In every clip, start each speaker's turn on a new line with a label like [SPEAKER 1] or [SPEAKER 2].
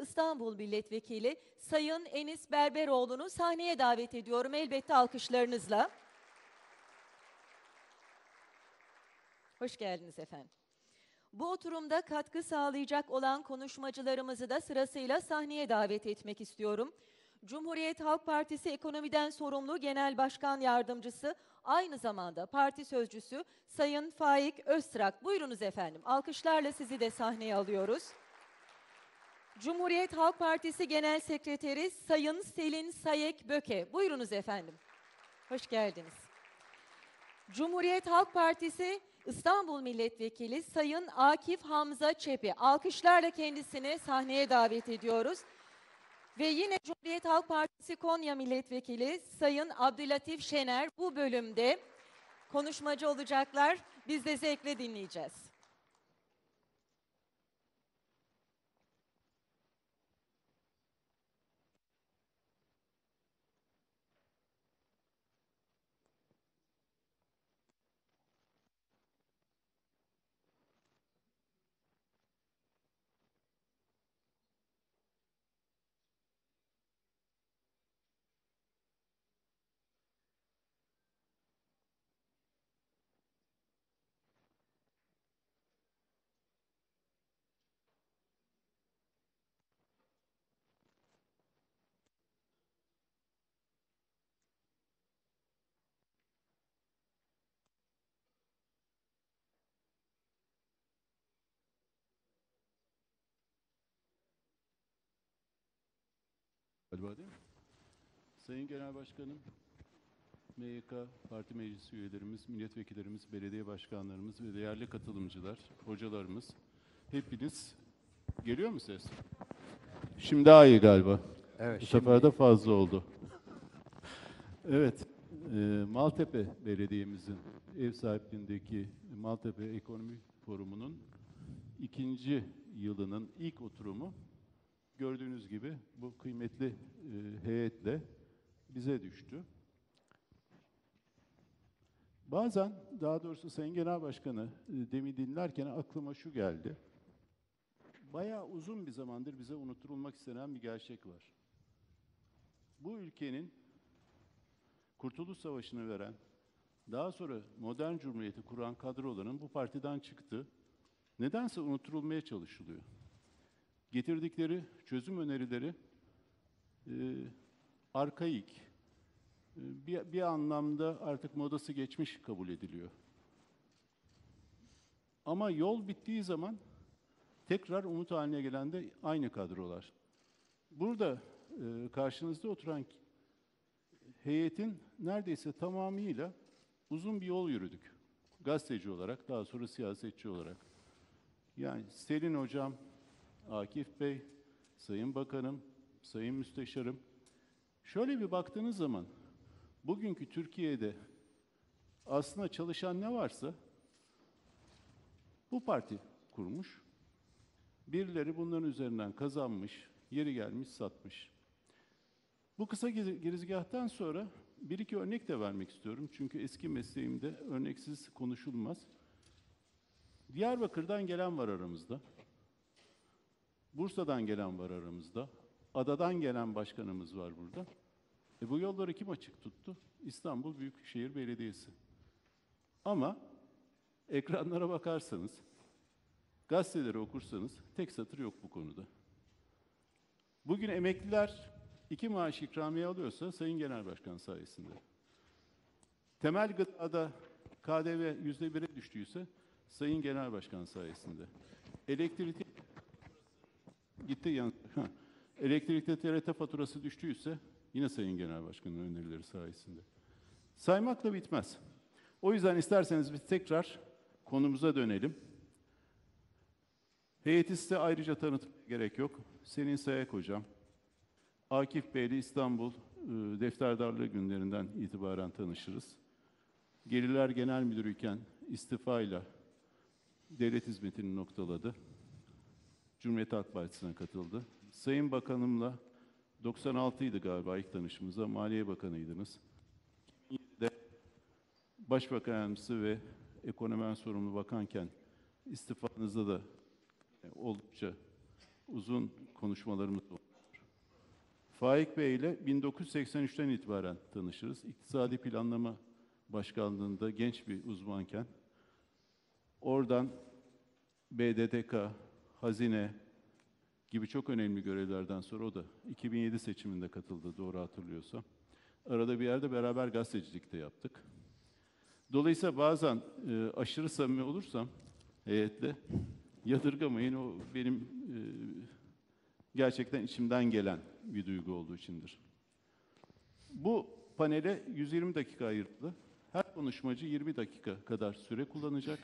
[SPEAKER 1] İstanbul Milletvekili Sayın Enis Berberoğlu'nu sahneye davet ediyorum. Elbette alkışlarınızla. Hoş geldiniz efendim. Bu oturumda katkı sağlayacak olan konuşmacılarımızı da sırasıyla sahneye davet etmek istiyorum. Cumhuriyet Halk Partisi Ekonomiden Sorumlu Genel Başkan Yardımcısı, aynı zamanda parti sözcüsü Sayın Faik Öztrak. Buyurunuz efendim. Alkışlarla sizi de sahneye alıyoruz. Cumhuriyet Halk Partisi Genel Sekreteri Sayın Selin Sayek Böke. Buyurunuz efendim. Hoş geldiniz. Cumhuriyet Halk Partisi İstanbul Milletvekili Sayın Akif Hamza Çepi. Alkışlarla kendisini sahneye davet ediyoruz. Ve yine Cumhuriyet Halk Partisi Konya Milletvekili Sayın Abdülatif Şener bu bölümde konuşmacı olacaklar. Biz de zevkle dinleyeceğiz.
[SPEAKER 2] Galiba değil mi? Sayın Genel Başkanım, MYK Parti Meclisi üyelerimiz, milletvekillerimiz, belediye başkanlarımız ve değerli katılımcılar, hocalarımız, hepiniz geliyor mu ses? Şimdi daha iyi galiba.
[SPEAKER 3] Evet,
[SPEAKER 2] Bu sefer de fazla oldu. Evet, Maltepe Belediye'mizin ev sahipliğindeki Maltepe Ekonomi Forumu'nun 2. yılının ilk oturumu gördüğünüz gibi bu kıymetli heyetle bize düştü. Bazen, daha doğrusu Sayın Genel Başkanı demin dinlerken aklıma şu geldi. Bayağı uzun bir zamandır bize unutturulmak istenen bir gerçek var. Bu ülkenin Kurtuluş Savaşı'nı veren, daha sonra modern cumhuriyeti kuran kadroların bu partiden çıktı. Nedense unutturulmaya çalışılıyor. Getirdikleri çözüm önerileri arkaik, bir anlamda artık modası geçmiş kabul ediliyor. Ama yol bittiği zaman tekrar umut haline gelen de aynı kadrolar. Burada karşınızda oturan heyetin neredeyse tamamıyla uzun bir yol yürüdük. Gazeteci olarak, daha sonra siyasetçi olarak. Yani Selin Hocam, Akif Bey, Sayın Bakanım, Sayın Müsteşarım. Şöyle bir baktığınız zaman, bugünkü Türkiye'de aslında çalışan ne varsa bu parti kurmuş. Birileri bunların üzerinden kazanmış, yeri gelmiş satmış. Bu kısa girizgahtan sonra bir iki örnek de vermek istiyorum. Çünkü eski mesleğimde örneksiz konuşulmaz. Diyarbakır'dan gelen var aramızda. Bursa'dan gelen var aramızda. Adadan gelen başkanımız var burada. Bu yolları kim açık tuttu? İstanbul Büyükşehir Belediyesi. Ama ekranlara bakarsanız, gazeteleri okursanız tek satır yok bu konuda. Bugün emekliler 2 maaş ikramiye alıyorsa Sayın Genel Başkan sayesinde. Temel gıdada KDV %1'e düştüyse Sayın Genel Başkan sayesinde. Elektrikte gitti yan. Elektrikte TRT faturası düştüyse yine Sayın Genel Başkan'ın önerileri sayesinde. Saymakla bitmez. O yüzden isterseniz biz tekrar konumuza dönelim. Heyeti size ayrıca tanıtmaya gerek yok. Selin Sayek Hocam, Akif Bey'le İstanbul defterdarlığı günlerinden itibaren tanışırız. Gelirler Genel Müdürüyken istifayla devlet hizmetini noktaladı. Cumhuriyet Halk Partisi'ne katıldı. Sayın Bakanımla 96'ydı galiba ilk tanışımızda, Maliye Bakanıydınız. 2007'de Başbakan Yardımcısı ve Ekonomiden Sorumlu Bakanken istifanızda da oldukça uzun konuşmalarımız oldu. Faik Bey ile 1983'ten itibaren tanışırız. İktisadi Planlama Başkanlığı'nda genç bir uzmanken, oradan BDDK, Hazine gibi çok önemli görevlerden sonra o da 2007 seçiminde katıldı, doğru hatırlıyorsam. Arada bir yerde beraber gazetecilik de yaptık. Dolayısıyla bazen aşırı samimi olursam heyetle, yadırgamayın, o benim gerçekten içimden gelen bir duygu olduğu içindir. Bu panele 120 dakika ayırıldı. Her konuşmacı 20 dakika kadar süre kullanacak.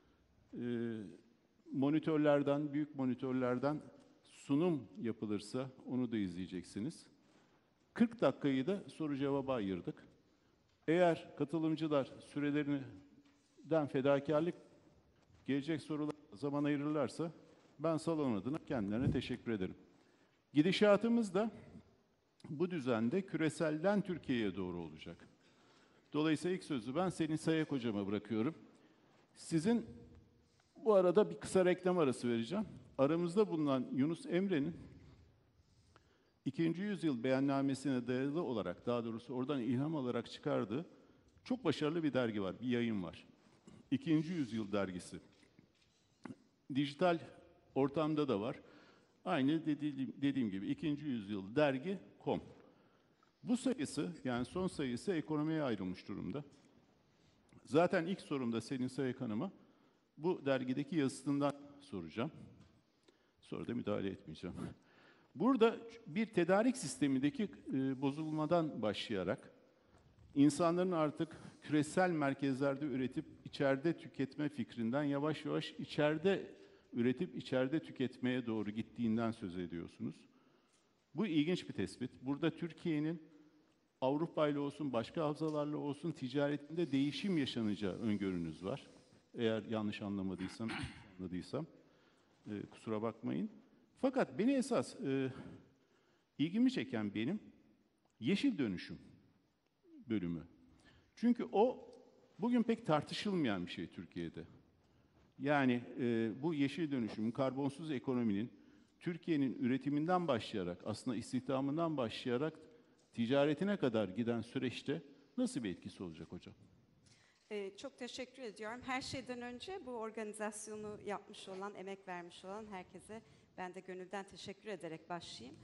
[SPEAKER 2] Monitörlerden, büyük monitörlerden sunum yapılırsa onu da izleyeceksiniz. 40 dakikayı da soru cevaba ayırdık. Eğer katılımcılar sürelerinden fedakarlık, gelecek sorulara zaman ayırırlarsa ben salon adına kendilerine teşekkür ederim. Gidişatımız da bu düzende küreselden Türkiye'ye doğru olacak. Dolayısıyla ilk sözü ben Selin Sayek hocama bırakıyorum. Sizin bu arada bir kısa reklam arası vereceğim. Aramızda bulunan Yunus Emre'nin 2. yüzyıl beyannamesine dayalı olarak, daha doğrusu oradan ilham alarak çıkardığı çok başarılı bir dergi var, bir yayın var. 2. Yüzyıl dergisi. Dijital ortamda da var. Aynı dediğim gibi 2. yüzyıl dergi.com. Bu sayısı, yani son sayısı ekonomiye ayrılmış durumda. Zaten ilk sorumda Selin Sayek Hanım'a bu dergideki yazısından soracağım. Sonra da müdahale etmeyeceğim. Burada bir tedarik sistemindeki bozulmadan başlayarak insanların artık küresel merkezlerde üretip içeride tüketme fikrinden yavaş yavaş içeride üretip içeride tüketmeye doğru gittiğinden söz ediyorsunuz. Bu ilginç bir tespit. Burada Türkiye'nin Avrupa ile olsun, başka havzalarla olsun ticaretinde değişim yaşanacağı öngörünüz var. Eğer yanlış anlamadıysam kusura bakmayın. Fakat beni esas ilgimi çeken benim yeşil dönüşüm bölümü. Çünkü o bugün pek tartışılmayan bir şey Türkiye'de. Yani bu yeşil dönüşüm, karbonsuz ekonominin Türkiye'nin üretiminden başlayarak, aslında istihdamından başlayarak ticaretine kadar giden süreçte nasıl bir etkisi olacak hocam?
[SPEAKER 3] Çok teşekkür ediyorum. Her şeyden önce bu organizasyonu yapmış olan, emek vermiş olan herkese ben de gönülden teşekkür ederek başlayayım.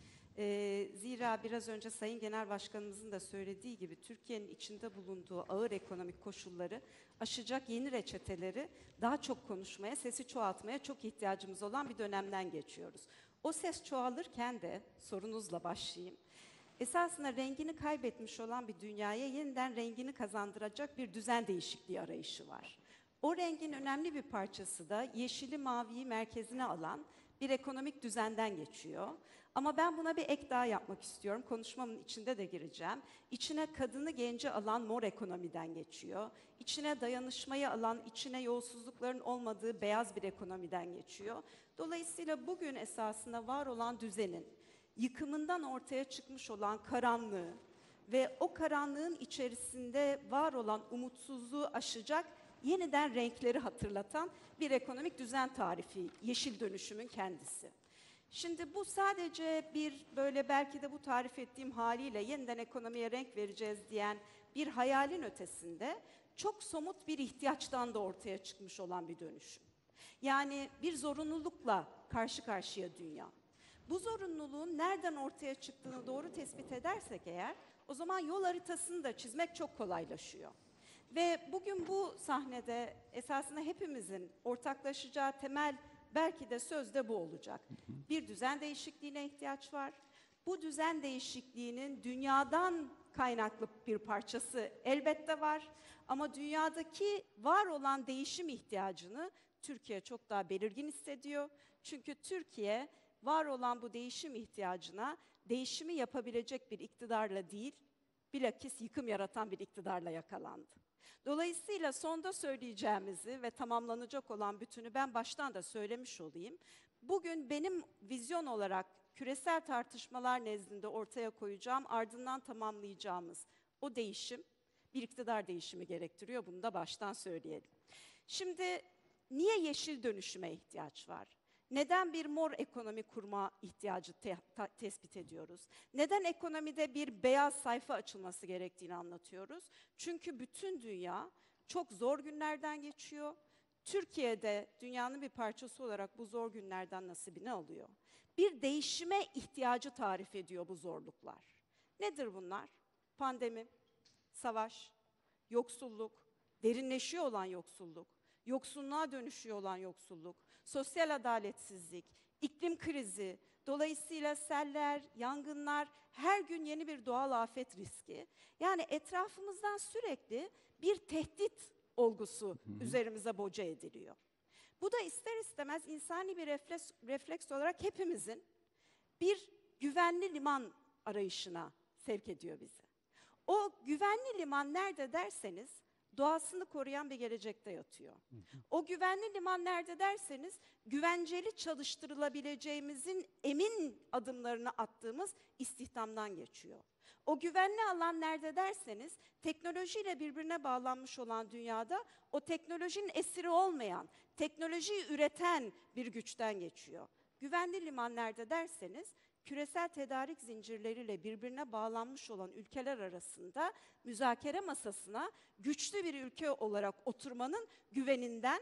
[SPEAKER 3] Zira biraz önce Sayın Genel Başkanımızın da söylediği gibi Türkiye'nin içinde bulunduğu ağır ekonomik koşulları aşacak yeni reçeteleri daha çok konuşmaya, sesi çoğaltmaya çok ihtiyacımız olan bir dönemden geçiyoruz. O ses çoğalırken de sorunuzla başlayayım. Esasında rengini kaybetmiş olan bir dünyaya yeniden rengini kazandıracak bir düzen değişikliği arayışı var. O rengin önemli bir parçası da yeşili maviyi merkezine alan bir ekonomik düzenden geçiyor. Ama ben buna bir ek daha yapmak istiyorum. Konuşmamın içinde de gireceğim. İçine kadını genci alan mor ekonomiden geçiyor. İçine dayanışmayı alan, içine yolsuzlukların olmadığı beyaz bir ekonomiden geçiyor. Dolayısıyla bugün esasında var olan düzenin yıkımından ortaya çıkmış olan karanlığı ve o karanlığın içerisinde var olan umutsuzluğu aşacak yeniden renkleri hatırlatan bir ekonomik düzen tarifi, yeşil dönüşümün kendisi. Şimdi bu sadece bir böyle belki de bu tarif ettiğim haliyle yeniden ekonomiye renk vereceğiz diyen bir hayalin ötesinde çok somut bir ihtiyaçtan da ortaya çıkmış olan bir dönüşüm. Yani bir zorunlulukla karşı karşıya dünya. Bu zorunluluğun nereden ortaya çıktığını doğru tespit edersek eğer, o zaman yol haritasını da çizmek çok kolaylaşıyor. Ve bugün bu sahnede esasında hepimizin ortaklaşacağı temel belki de sözde bu olacak. Bir düzen değişikliğine ihtiyaç var. Bu düzen değişikliğinin dünyadan kaynaklı bir parçası elbette var. Ama dünyadaki var olan değişim ihtiyacını Türkiye çok daha belirgin hissediyor. Çünkü Türkiye var olan bu değişim ihtiyacına değişimi yapabilecek bir iktidarla değil, bilakis yıkım yaratan bir iktidarla yakalandı. Dolayısıyla sonda söyleyeceğimizi ve tamamlanacak olan bütünü ben baştan da söylemiş olayım. Bugün benim vizyon olarak küresel tartışmalar nezdinde ortaya koyacağım, ardından tamamlayacağımız o değişim bir iktidar değişimi gerektiriyor. Bunu da baştan söyleyelim. Şimdi niye yeşil dönüşüme ihtiyaç var? Neden bir mor ekonomi kurma ihtiyacı tespit ediyoruz? Neden ekonomide bir beyaz sayfa açılması gerektiğini anlatıyoruz? Çünkü bütün dünya çok zor günlerden geçiyor. Türkiye'de dünyanın bir parçası olarak bu zor günlerden nasibini alıyor. Bir değişime ihtiyacı tarif ediyor bu zorluklar. Nedir bunlar? Pandemi, savaş, yoksulluk, derinleşiyor olan yoksulluk, yoksunluğa dönüşüyor olan yoksulluk, sosyal adaletsizlik, iklim krizi, dolayısıyla seller, yangınlar, her gün yeni bir doğal afet riski. Yani etrafımızdan sürekli bir tehdit olgusu üzerimize boca ediliyor. Bu da ister istemez insani bir refleks olarak hepimizin bir güvenli liman arayışına sevk ediyor bizi. O güvenli liman nerede derseniz, doğasını koruyan bir gelecekte yatıyor. O güvenli liman nerede derseniz, güvenceli çalıştırılabileceğimizin emin adımlarını attığımız istihdamdan geçiyor. O güvenli alan nerede derseniz, teknolojiyle birbirine bağlanmış olan dünyada o teknolojinin esiri olmayan, teknolojiyi üreten bir güçten geçiyor. Güvenli liman nerede derseniz, küresel tedarik zincirleriyle birbirine bağlanmış olan ülkeler arasında müzakere masasına güçlü bir ülke olarak oturmanın güveninden,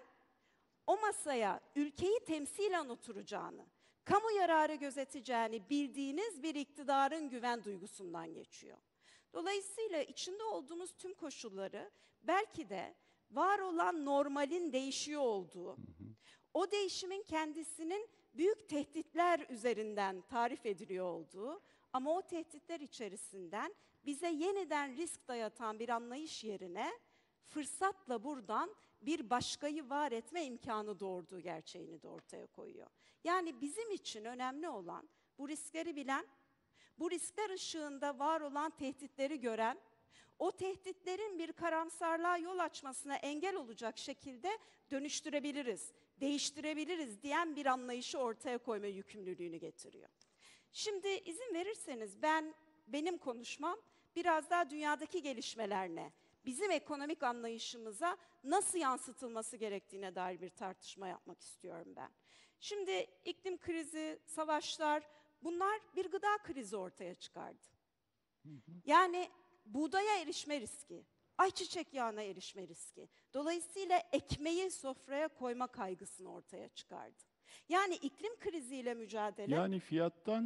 [SPEAKER 3] o masaya ülkeyi temsilen oturacağını, kamu yararı gözeteceğini bildiğiniz bir iktidarın güven duygusundan geçiyor. Dolayısıyla içinde olduğumuz tüm koşulları belki de var olan normalin değişiyor olduğu, o değişimin kendisinin büyük tehditler üzerinden tarif ediliyor olduğu ama o tehditler içerisinden bize yeniden risk dayatan bir anlayış yerine fırsatla buradan bir başkayı var etme imkanı doğurduğu gerçeğini de ortaya koyuyor. Yani bizim için önemli olan bu riskleri bilen, bu riskler ışığında var olan tehditleri gören, o tehditlerin bir karamsarlığa yol açmasına engel olacak şekilde dönüştürebiliriz, değiştirebiliriz diyen bir anlayışı ortaya koyma yükümlülüğünü getiriyor. Şimdi izin verirseniz benim konuşmam biraz daha dünyadaki gelişmelerine, bizim ekonomik anlayışımıza nasıl yansıtılması gerektiğine dair bir tartışma yapmak istiyorum ben. Şimdi iklim krizi, savaşlar, bunlar bir gıda krizi ortaya çıkardı. Yani buğdaya erişme riski, ayçiçek yağına erişme riski, dolayısıyla ekmeği sofraya koyma kaygısını ortaya çıkardı. Yani iklim kriziyle mücadele...
[SPEAKER 2] Yani fiyattan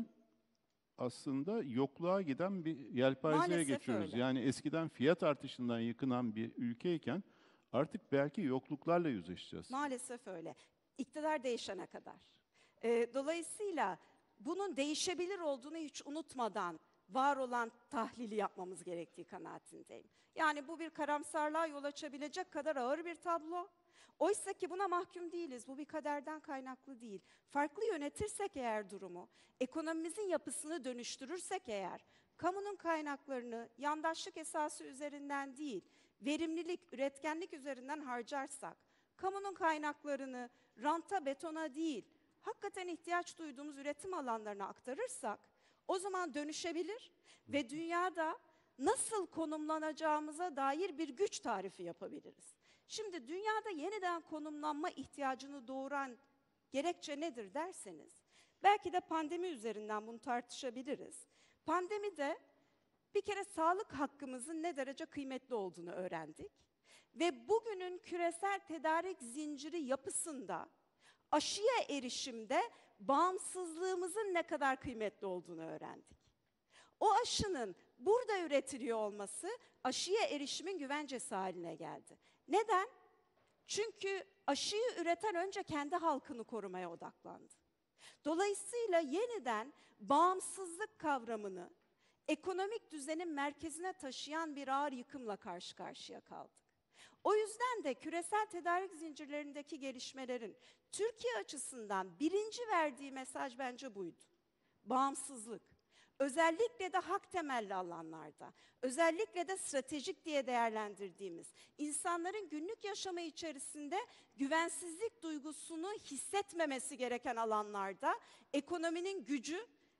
[SPEAKER 2] aslında yokluğa giden bir yelpazeye
[SPEAKER 3] Maalesef
[SPEAKER 2] geçiyoruz.
[SPEAKER 3] öyle.
[SPEAKER 2] Yani eskiden fiyat artışından yıkınan bir ülkeyken artık belki yokluklarla yüzleşeceğiz.
[SPEAKER 3] Maalesef öyle. İktidar değişene kadar. Dolayısıyla bunun değişebilir olduğunu hiç unutmadan var olan tahlili yapmamız gerektiği kanaatindeyim. Yani bu bir karamsarlığa yol açabilecek kadar ağır bir tablo. Oysa ki buna mahkum değiliz. Bu bir kaderden kaynaklı değil. Farklı yönetirsek eğer durumu, ekonomimizin yapısını dönüştürürsek eğer, kamunun kaynaklarını yandaşlık esası üzerinden değil, verimlilik, üretkenlik üzerinden harcarsak, kamunun kaynaklarını ranta, betona değil, hakikaten ihtiyaç duyduğumuz üretim alanlarına aktarırsak, o zaman dönüşebilir ve dünyada nasıl konumlanacağımıza dair bir güç tarifi yapabiliriz. Şimdi dünyada yeniden konumlanma ihtiyacını doğuran gerekçe nedir derseniz, belki de pandemi üzerinden bunu tartışabiliriz. Pandemide bir kere sağlık hakkımızın ne derece kıymetli olduğunu öğrendik ve bugünün küresel tedarik zinciri yapısında aşıya erişimde bağımsızlığımızın ne kadar kıymetli olduğunu öğrendik. O aşının burada üretiliyor olması aşıya erişimin güvencesi haline geldi. Neden? Çünkü aşıyı üreten önce kendi halkını korumaya odaklandı. Dolayısıyla yeniden bağımsızlık kavramını ekonomik düzenin merkezine taşıyan bir ağır yıkımla karşı karşıya kaldık. O yüzden de küresel tedarik zincirlerindeki gelişmelerin Türkiye açısından birinci verdiği mesaj bence buydu. Bağımsızlık. Özellikle de hak temelli alanlarda, özellikle de stratejik diye değerlendirdiğimiz, insanların günlük yaşamı içerisinde güvensizlik duygusunu hissetmemesi gereken alanlarda ekonominin gücü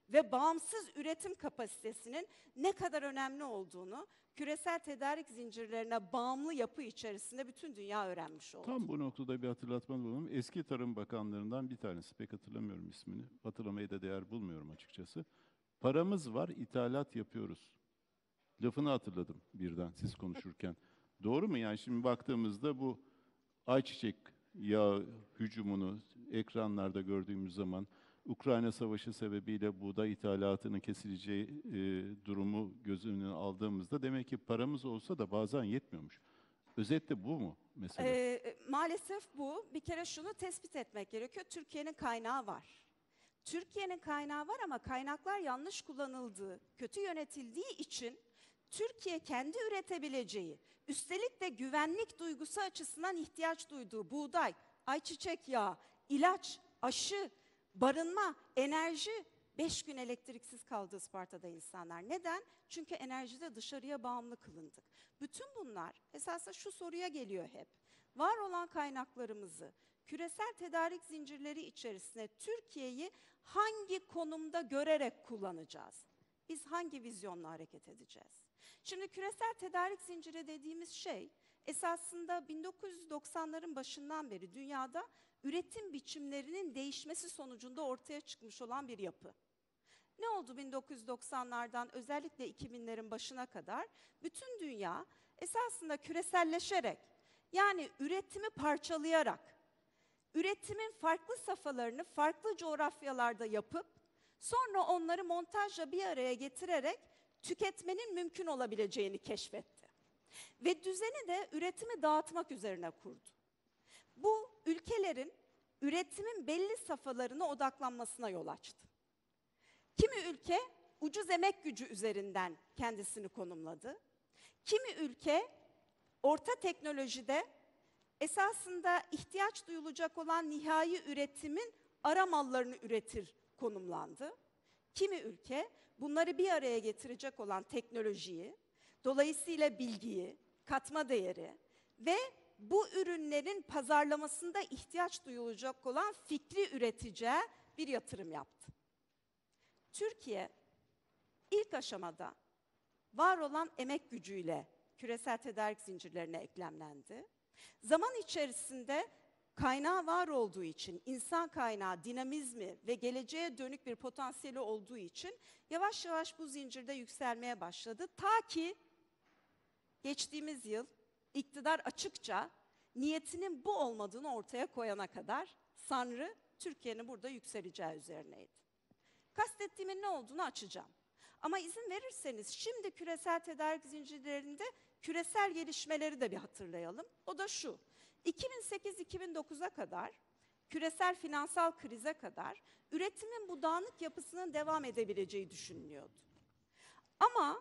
[SPEAKER 3] ve bağımsız üretim kapasitesinin ne kadar önemli olduğunu küresel tedarik zincirlerine bağımlı yapı içerisinde bütün dünya öğrenmiş oldu.
[SPEAKER 2] Tam bu noktada bir hatırlatma bulunayım. Eski Tarım Bakanlarından bir tanesi, pek hatırlamıyorum ismini, hatırlamaya da değer bulmuyorum açıkçası. Paramız var, ithalat yapıyoruz. Lafını hatırladım birden siz konuşurken. Doğru mu? Yani şimdi baktığımızda bu ayçiçek yağı hücumunu ekranlarda gördüğümüz zaman Ukrayna Savaşı sebebiyle buğday ithalatının kesileceği durumu göz önüne aldığımızda demek ki paramız olsa da bazen yetmiyormuş. Özetle bu mu mesela?
[SPEAKER 3] Maalesef bu. Bir kere şunu tespit etmek gerekiyor. Türkiye'nin kaynağı var. Türkiye'nin kaynağı var ama kaynaklar yanlış kullanıldığı, kötü yönetildiği için Türkiye kendi üretebileceği, üstelik de güvenlik duygusu açısından ihtiyaç duyduğu buğday, ayçiçek yağı, ilaç, aşı, barınma, enerji, 5 gün elektriksiz kaldı Isparta'da insanlar. Neden? Çünkü enerjide dışarıya bağımlı kılındık. Bütün bunlar esasında şu soruya geliyor hep. Var olan kaynaklarımızı küresel tedarik zincirleri içerisinde Türkiye'yi hangi konumda görerek kullanacağız? Biz hangi vizyonla hareket edeceğiz? Şimdi küresel tedarik zinciri dediğimiz şey esasında 1990'ların başından beri dünyada üretim biçimlerinin değişmesi sonucunda ortaya çıkmış olan bir yapı. Ne oldu 1990'lardan özellikle 2000'lerin başına kadar? Bütün dünya esasında küreselleşerek, yani üretimi parçalayarak, üretimin farklı safhalarını farklı coğrafyalarda yapıp, sonra onları montajla bir araya getirerek tüketmenin mümkün olabileceğini keşfetti. Ve düzeni de üretimi dağıtmak üzerine kurdu. Bu ülkelerin üretimin belli safhalarına odaklanmasına yol açtı. Kimi ülke ucuz emek gücü üzerinden kendisini konumladı. Kimi ülke orta teknolojide esasında ihtiyaç duyulacak olan nihai üretimin ara mallarını üretir konumlandı. Kimi ülke bunları bir araya getirecek olan teknolojiyi, dolayısıyla bilgiyi, katma değeri ve bu ürünlerin pazarlamasında ihtiyaç duyulacak olan fikri üreticiye bir yatırım yaptı. Türkiye ilk aşamada var olan emek gücüyle küresel tedarik zincirlerine eklemlendi. Zaman içerisinde kaynağı var olduğu için, insan kaynağı, dinamizmi ve geleceğe dönük bir potansiyeli olduğu için yavaş yavaş bu zincirde yükselmeye başladı. Ta ki geçtiğimiz yıl iktidar açıkça niyetinin bu olmadığını ortaya koyana kadar Sanrı Türkiye'nin burada yükseleceği üzerineydi. Kastettiğimin ne olduğunu açacağım. Ama izin verirseniz şimdi küresel tedarik zincirlerinde küresel gelişmeleri de bir hatırlayalım. O da şu: 2008-2009'a kadar, küresel finansal krize kadar üretimin bu dağınık yapısının devam edebileceği düşünülüyordu. Ama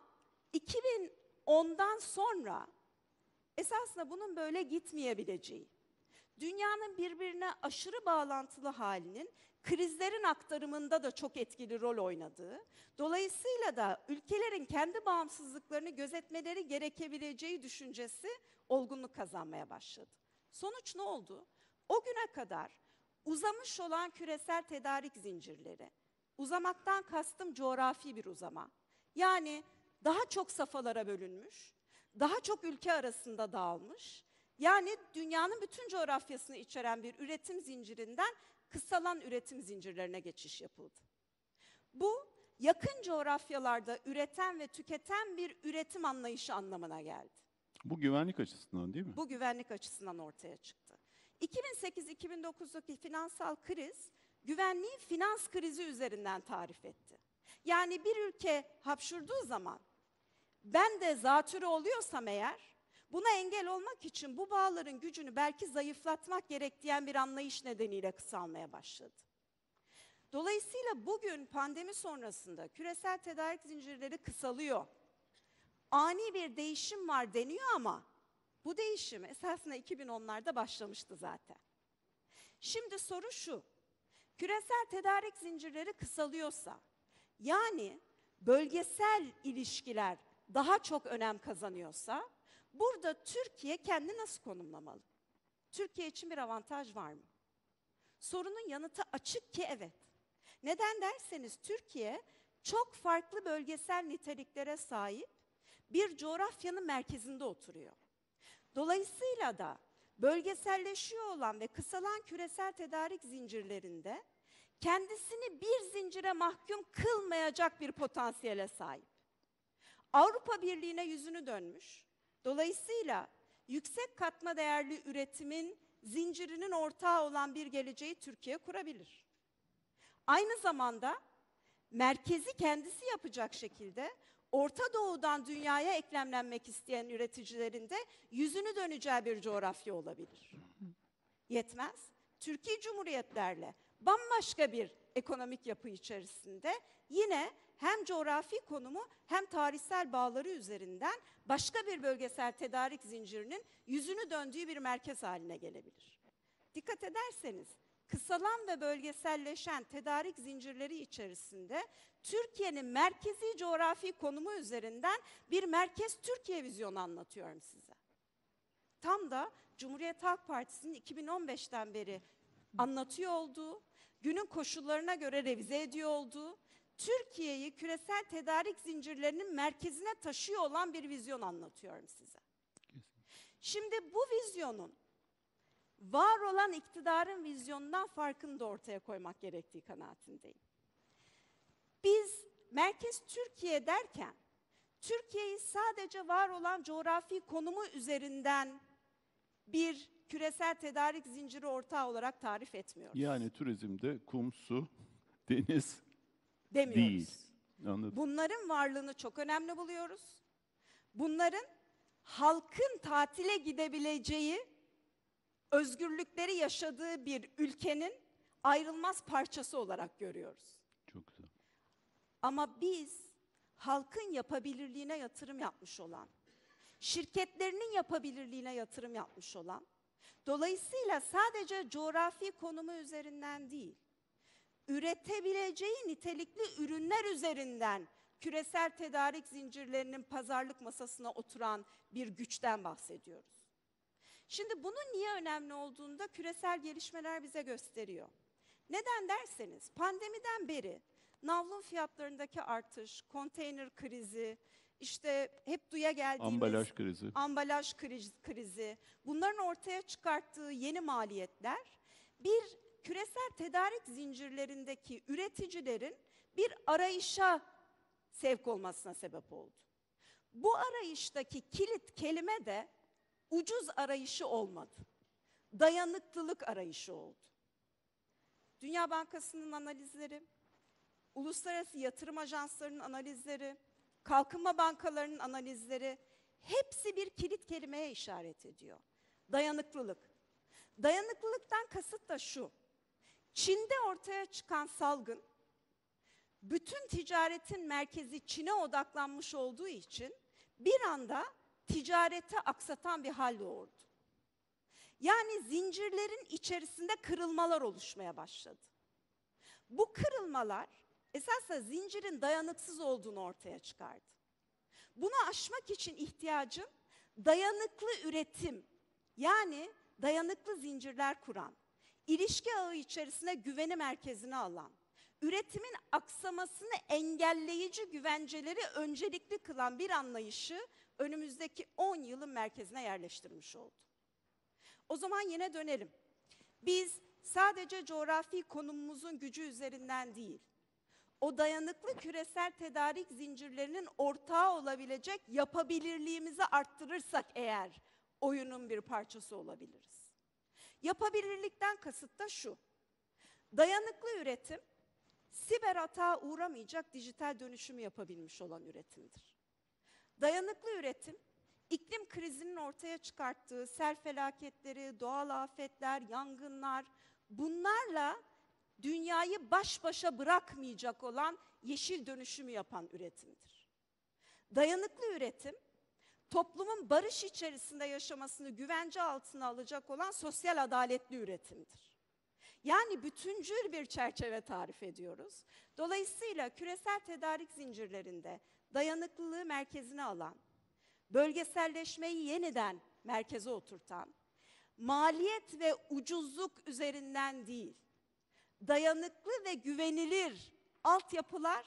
[SPEAKER 3] 2010'dan sonra esasında bunun böyle gitmeyebileceği, dünyanın birbirine aşırı bağlantılı halinin krizlerin aktarımında da çok etkili rol oynadığı, dolayısıyla da ülkelerin kendi bağımsızlıklarını gözetmeleri gerekebileceği düşüncesi olgunluk kazanmaya başladı. Sonuç ne oldu? O güne kadar uzamış olan küresel tedarik zincirleri, uzamaktan kastım coğrafi bir uzama, yani daha çok safhalara bölünmüş, daha çok ülke arasında dağılmış, yani dünyanın bütün coğrafyasını içeren bir üretim zincirinden kısalan üretim zincirlerine geçiş yapıldı. Bu, yakın coğrafyalarda üreten ve tüketen bir üretim anlayışı anlamına geldi.
[SPEAKER 2] Bu güvenlik açısından değil mi?
[SPEAKER 3] Bu güvenlik açısından ortaya çıktı. 2008-2009'daki finansal kriz, güvenliği finans krizi üzerinden tarif etti. Yani bir ülke hapşurduğu zaman, ben de zatürre oluyorsam eğer, buna engel olmak için bu bağların gücünü belki zayıflatmak gerek diyen bir anlayış nedeniyle kısalmaya başladı. Dolayısıyla bugün pandemi sonrasında küresel tedarik zincirleri kısalıyor. Ani bir değişim var deniyor ama bu değişim esasında 2010'larda başlamıştı zaten. Şimdi soru şu: küresel tedarik zincirleri kısalıyorsa, yani bölgesel ilişkiler daha çok önem kazanıyorsa, burada Türkiye kendini nasıl konumlamalı? Türkiye için bir avantaj var mı? Sorunun yanıtı açık ki evet. Neden derseniz Türkiye çok farklı bölgesel niteliklere sahip bir coğrafyanın merkezinde oturuyor. Dolayısıyla da bölgeselleşiyor olan ve kısalan küresel tedarik zincirlerinde kendisini bir zincire mahkum kılmayacak bir potansiyele sahip. Avrupa Birliği'ne yüzünü dönmüş. Dolayısıyla yüksek katma değerli üretimin zincirinin ortağı olan bir geleceği Türkiye kurabilir. Aynı zamanda merkezi kendisi yapacak şekilde Orta Doğu'dan dünyaya eklemlenmek isteyen üreticilerin de yüzünü döneceği bir coğrafya olabilir. Yetmez. Türkiye Cumhuriyetlerle bambaşka bir ekonomik yapı içerisinde yine hem coğrafi konumu hem tarihsel bağları üzerinden başka bir bölgesel tedarik zincirinin yüzünü döndüğü bir merkez haline gelebilir. Dikkat ederseniz kısalan ve bölgeselleşen tedarik zincirleri içerisinde Türkiye'nin merkezi coğrafi konumu üzerinden bir merkez Türkiye vizyonu anlatıyorum size. Tam da Cumhuriyet Halk Partisi'nin 2015'ten beri anlatıyor olduğu, günün koşullarına göre revize ediyor olduğu, Türkiye'yi küresel tedarik zincirlerinin merkezine taşıyor olan bir vizyon anlatıyorum size. Şimdi bu vizyonun var olan iktidarın vizyonundan farkını da ortaya koymak gerektiği kanaatindeyim. Biz merkez Türkiye derken, Türkiye'yi sadece var olan coğrafi konumu üzerinden bir küresel tedarik zinciri ortağı olarak tarif etmiyoruz.
[SPEAKER 2] Yani turizmde kum, su, deniz
[SPEAKER 3] demiyoruz.
[SPEAKER 2] değil. Anladım.
[SPEAKER 3] Bunların varlığını çok önemli buluyoruz. Bunların halkın tatile gidebileceği, özgürlükleri yaşadığı bir ülkenin ayrılmaz parçası olarak görüyoruz.
[SPEAKER 2] Çok güzel.
[SPEAKER 3] Ama biz halkın yapabilirliğine yatırım yapmış olan, şirketlerinin yapabilirliğine yatırım yapmış olan, dolayısıyla sadece coğrafi konumu üzerinden değil, üretebileceği nitelikli ürünler üzerinden küresel tedarik zincirlerinin pazarlık masasına oturan bir güçten bahsediyoruz. Şimdi bunun niye önemli olduğunu da küresel gelişmeler bize gösteriyor. Neden derseniz pandemiden beri navlun fiyatlarındaki artış, konteyner krizi, işte hep duya geldiğimiz ambalaj krizi, bunların ortaya çıkarttığı yeni maliyetler bir küresel tedarik zincirlerindeki üreticilerin bir arayışa sevk olmasına sebep oldu. Bu arayıştaki kilit kelime de ucuz arayışı olmadı. Dayanıklılık arayışı oldu. Dünya Bankası'nın analizleri, uluslararası yatırım ajanslarının analizleri, kalkınma bankalarının analizleri hepsi bir kilit kelimeye işaret ediyor. Dayanıklılık. Dayanıklılıktan kasıt da şu. Çin'de ortaya çıkan salgın, bütün ticaretin merkezi Çin'e odaklanmış olduğu için bir anda ticareti aksatan bir hal doğurdu. Yani zincirlerin içerisinde kırılmalar oluşmaya başladı. Bu kırılmalar esasında zincirin dayanıksız olduğunu ortaya çıkardı. Bunu aşmak için ihtiyacın dayanıklı üretim, yani dayanıklı zincirler kuran, ilişki ağı içerisine güveni merkezine alan, üretimin aksamasını engelleyici güvenceleri öncelikli kılan bir anlayışı önümüzdeki 10 yılın merkezine yerleştirmiş oldu. O zaman yine dönelim. Biz sadece coğrafi konumumuzun gücü üzerinden değil, o dayanıklı küresel tedarik zincirlerinin ortağı olabilecek yapabilirliğimizi arttırırsak eğer oyunun bir parçası olabiliriz. Yapabilirlikten kasıt da şu: dayanıklı üretim, siber hata uğramayacak dijital dönüşümü yapabilmiş olan üretimdir. Dayanıklı üretim, iklim krizinin ortaya çıkarttığı sel felaketleri, doğal afetler, yangınlar, bunlarla dünyayı baş başa bırakmayacak olan yeşil dönüşümü yapan üretimdir. Dayanıklı üretim, toplumun barış içerisinde yaşamasını güvence altına alacak olan sosyal adaletli üretimdir. Yani bütüncül bir çerçeve tarif ediyoruz. Dolayısıyla küresel tedarik zincirlerinde dayanıklılığı merkezine alan, bölgeselleşmeyi yeniden merkeze oturtan, maliyet ve ucuzluk üzerinden değil, dayanıklı ve güvenilir altyapılar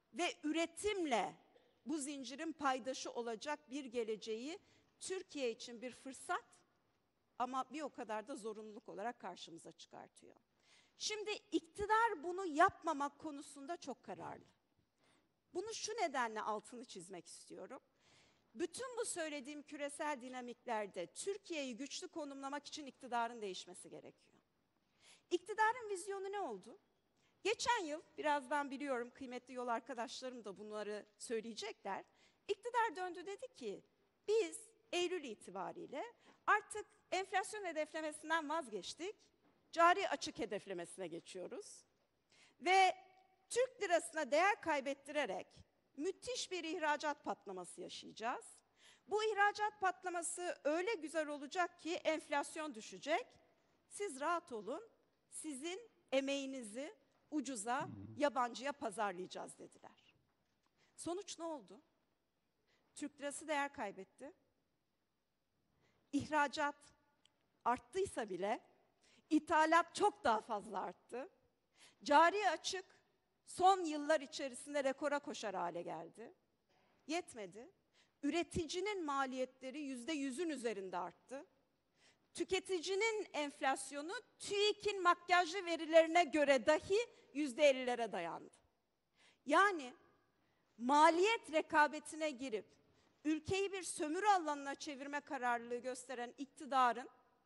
[SPEAKER 3] ve üretimle bu zincirin paydaşı olacak bir geleceği Türkiye için bir fırsat ama bir o kadar da zorunluluk olarak karşımıza çıkartıyor. Şimdi iktidar bunu yapmamak konusunda çok kararlı. Bunu şu nedenle altını çizmek istiyorum. Bütün bu söylediğim küresel dinamiklerde Türkiye'yi güçlü konumlamak için iktidarın değişmesi gerekiyor. İktidarın vizyonu ne oldu? Geçen yıl, birazdan biliyorum kıymetli yol arkadaşlarım da bunları söyleyecekler. İktidar döndü dedi ki, biz Eylül itibariyle artık enflasyon hedeflemesinden vazgeçtik, cari açık hedeflemesine geçiyoruz. Ve Türk lirasına değer kaybettirerek müthiş bir ihracat patlaması yaşayacağız. Bu ihracat patlaması öyle güzel olacak ki enflasyon düşecek. Siz rahat olun, sizin emeğinizi ucuza, yabancıya pazarlayacağız dediler. Sonuç ne oldu? Türk lirası değer kaybetti. İhracat arttıysa bile ithalat çok daha fazla arttı. Cari açık son yıllar içerisinde rekora koşar hale geldi. Yetmedi. Üreticinin maliyetleri %100'ün üzerinde arttı. Tüketicinin enflasyonu TÜİK'in makyajlı verilerine göre dahi %50'lere dayandı. Yani maliyet rekabetine girip ülkeyi bir sömürü alanına çevirme kararlılığı gösteren iktidarın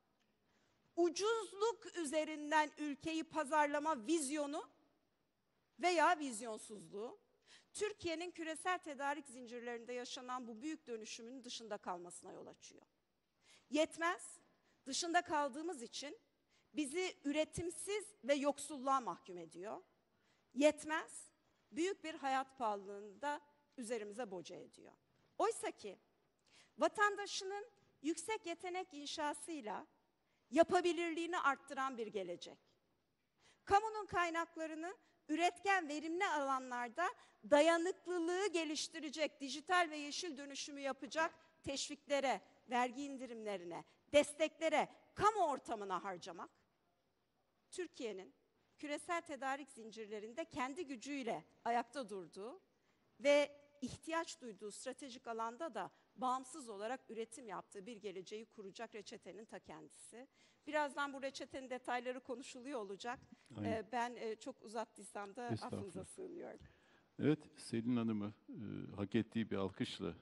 [SPEAKER 3] ucuzluk üzerinden ülkeyi pazarlama vizyonu veya vizyonsuzluğu, Türkiye'nin küresel tedarik zincirlerinde yaşanan bu büyük dönüşümün dışında kalmasına yol açıyor. Yetmez, dışında kaldığımız için bizi üretimsiz ve yoksulluğa mahkum ediyor. Yetmez, büyük bir hayat pahalılığını da üzerimize boca ediyor. Oysa ki vatandaşının yüksek yetenek inşasıyla yapabilirliğini arttıran bir gelecek. Kamunun kaynaklarını üretken, verimli alanlarda dayanıklılığı geliştirecek, dijital ve yeşil dönüşümü yapacak teşviklere, vergi indirimlerine, desteklere, kamu ortamına harcamak, Türkiye'nin küresel tedarik zincirlerinde kendi gücüyle ayakta durduğu ve ihtiyaç duyduğu stratejik alanda da bağımsız olarak üretim yaptığı bir geleceği kuracak reçetenin ta kendisi. Birazdan bu reçetenin detayları konuşuluyor olacak. Ben çok uzattıysam da affınıza sığınıyorum.
[SPEAKER 2] Evet, Selin Hanım'ı hak ettiği bir alkışla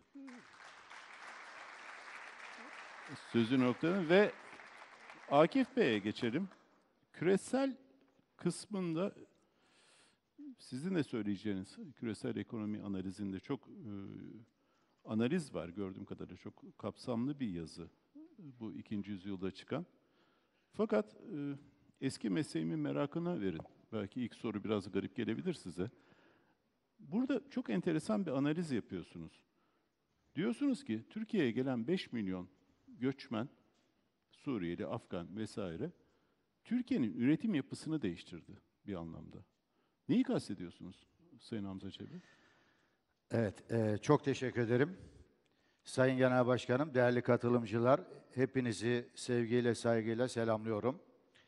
[SPEAKER 2] sözü noktalayalım ve Akif Bey'e geçelim. Küresel kısmında sizin de söyleyeceğiniz küresel ekonomi analizinde çok analiz var gördüğüm kadarıyla. Çok kapsamlı bir yazı bu 2. yüzyılda çıkan. Fakat eski mesleğimin merakına verin. Belki ilk soru biraz garip gelebilir size. Burada çok enteresan bir analiz yapıyorsunuz. Diyorsunuz ki Türkiye'ye gelen 5 milyon göçmen, Suriyeli, Afgan vesaire, Türkiye'nin üretim yapısını değiştirdi bir anlamda. Neyi kastediyorsunuz Sayın Hamza Çebi?
[SPEAKER 4] Evet, çok teşekkür ederim. Sayın Genel Başkanım, değerli katılımcılar, hepinizi sevgiyle, saygıyla selamlıyorum.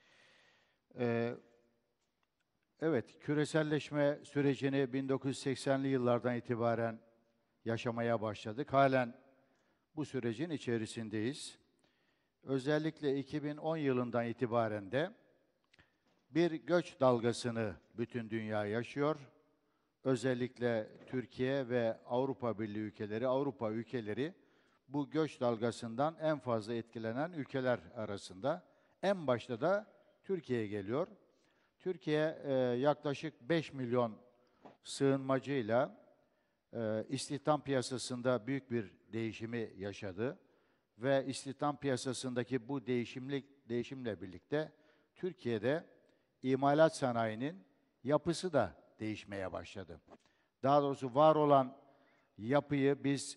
[SPEAKER 4] Evet, küreselleşme sürecini 1980'li yıllardan itibaren yaşamaya başladık. Halen bu sürecin içerisindeyiz. Özellikle 2010 yılından itibaren de bir göç dalgasını bütün dünya yaşıyor. Özellikle Türkiye ve Avrupa Birliği ülkeleri, Avrupa ülkeleri bu göç dalgasından en fazla etkilenen ülkeler arasında. En başta da Türkiye geliyor. Türkiye yaklaşık 5 milyon sığınmacıyla istihdam piyasasında büyük bir değişimi yaşadı. Ve istihdam piyasasındaki bu değişimle birlikte Türkiye'de imalat sanayinin yapısı da değişmeye başladı. Daha doğrusu var olan yapıyı biz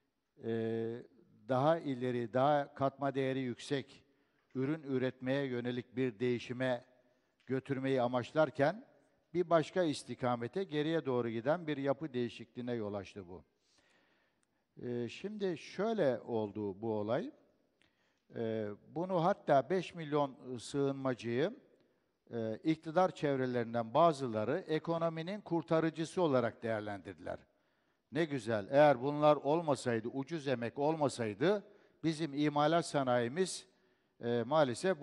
[SPEAKER 4] daha ileri, daha katma değeri yüksek ürün üretmeye yönelik bir değişime götürmeyi amaçlarken bir başka istikamete geriye doğru giden bir yapı değişikliğine yol açtı bu. Şimdi şöyle oldu bu olay. Bunu hatta 5 milyon sığınmacıyı iktidar çevrelerinden bazıları ekonominin kurtarıcısı olarak değerlendirdiler. Ne güzel, eğer bunlar olmasaydı, ucuz emek olmasaydı bizim imalat sanayimiz maalesef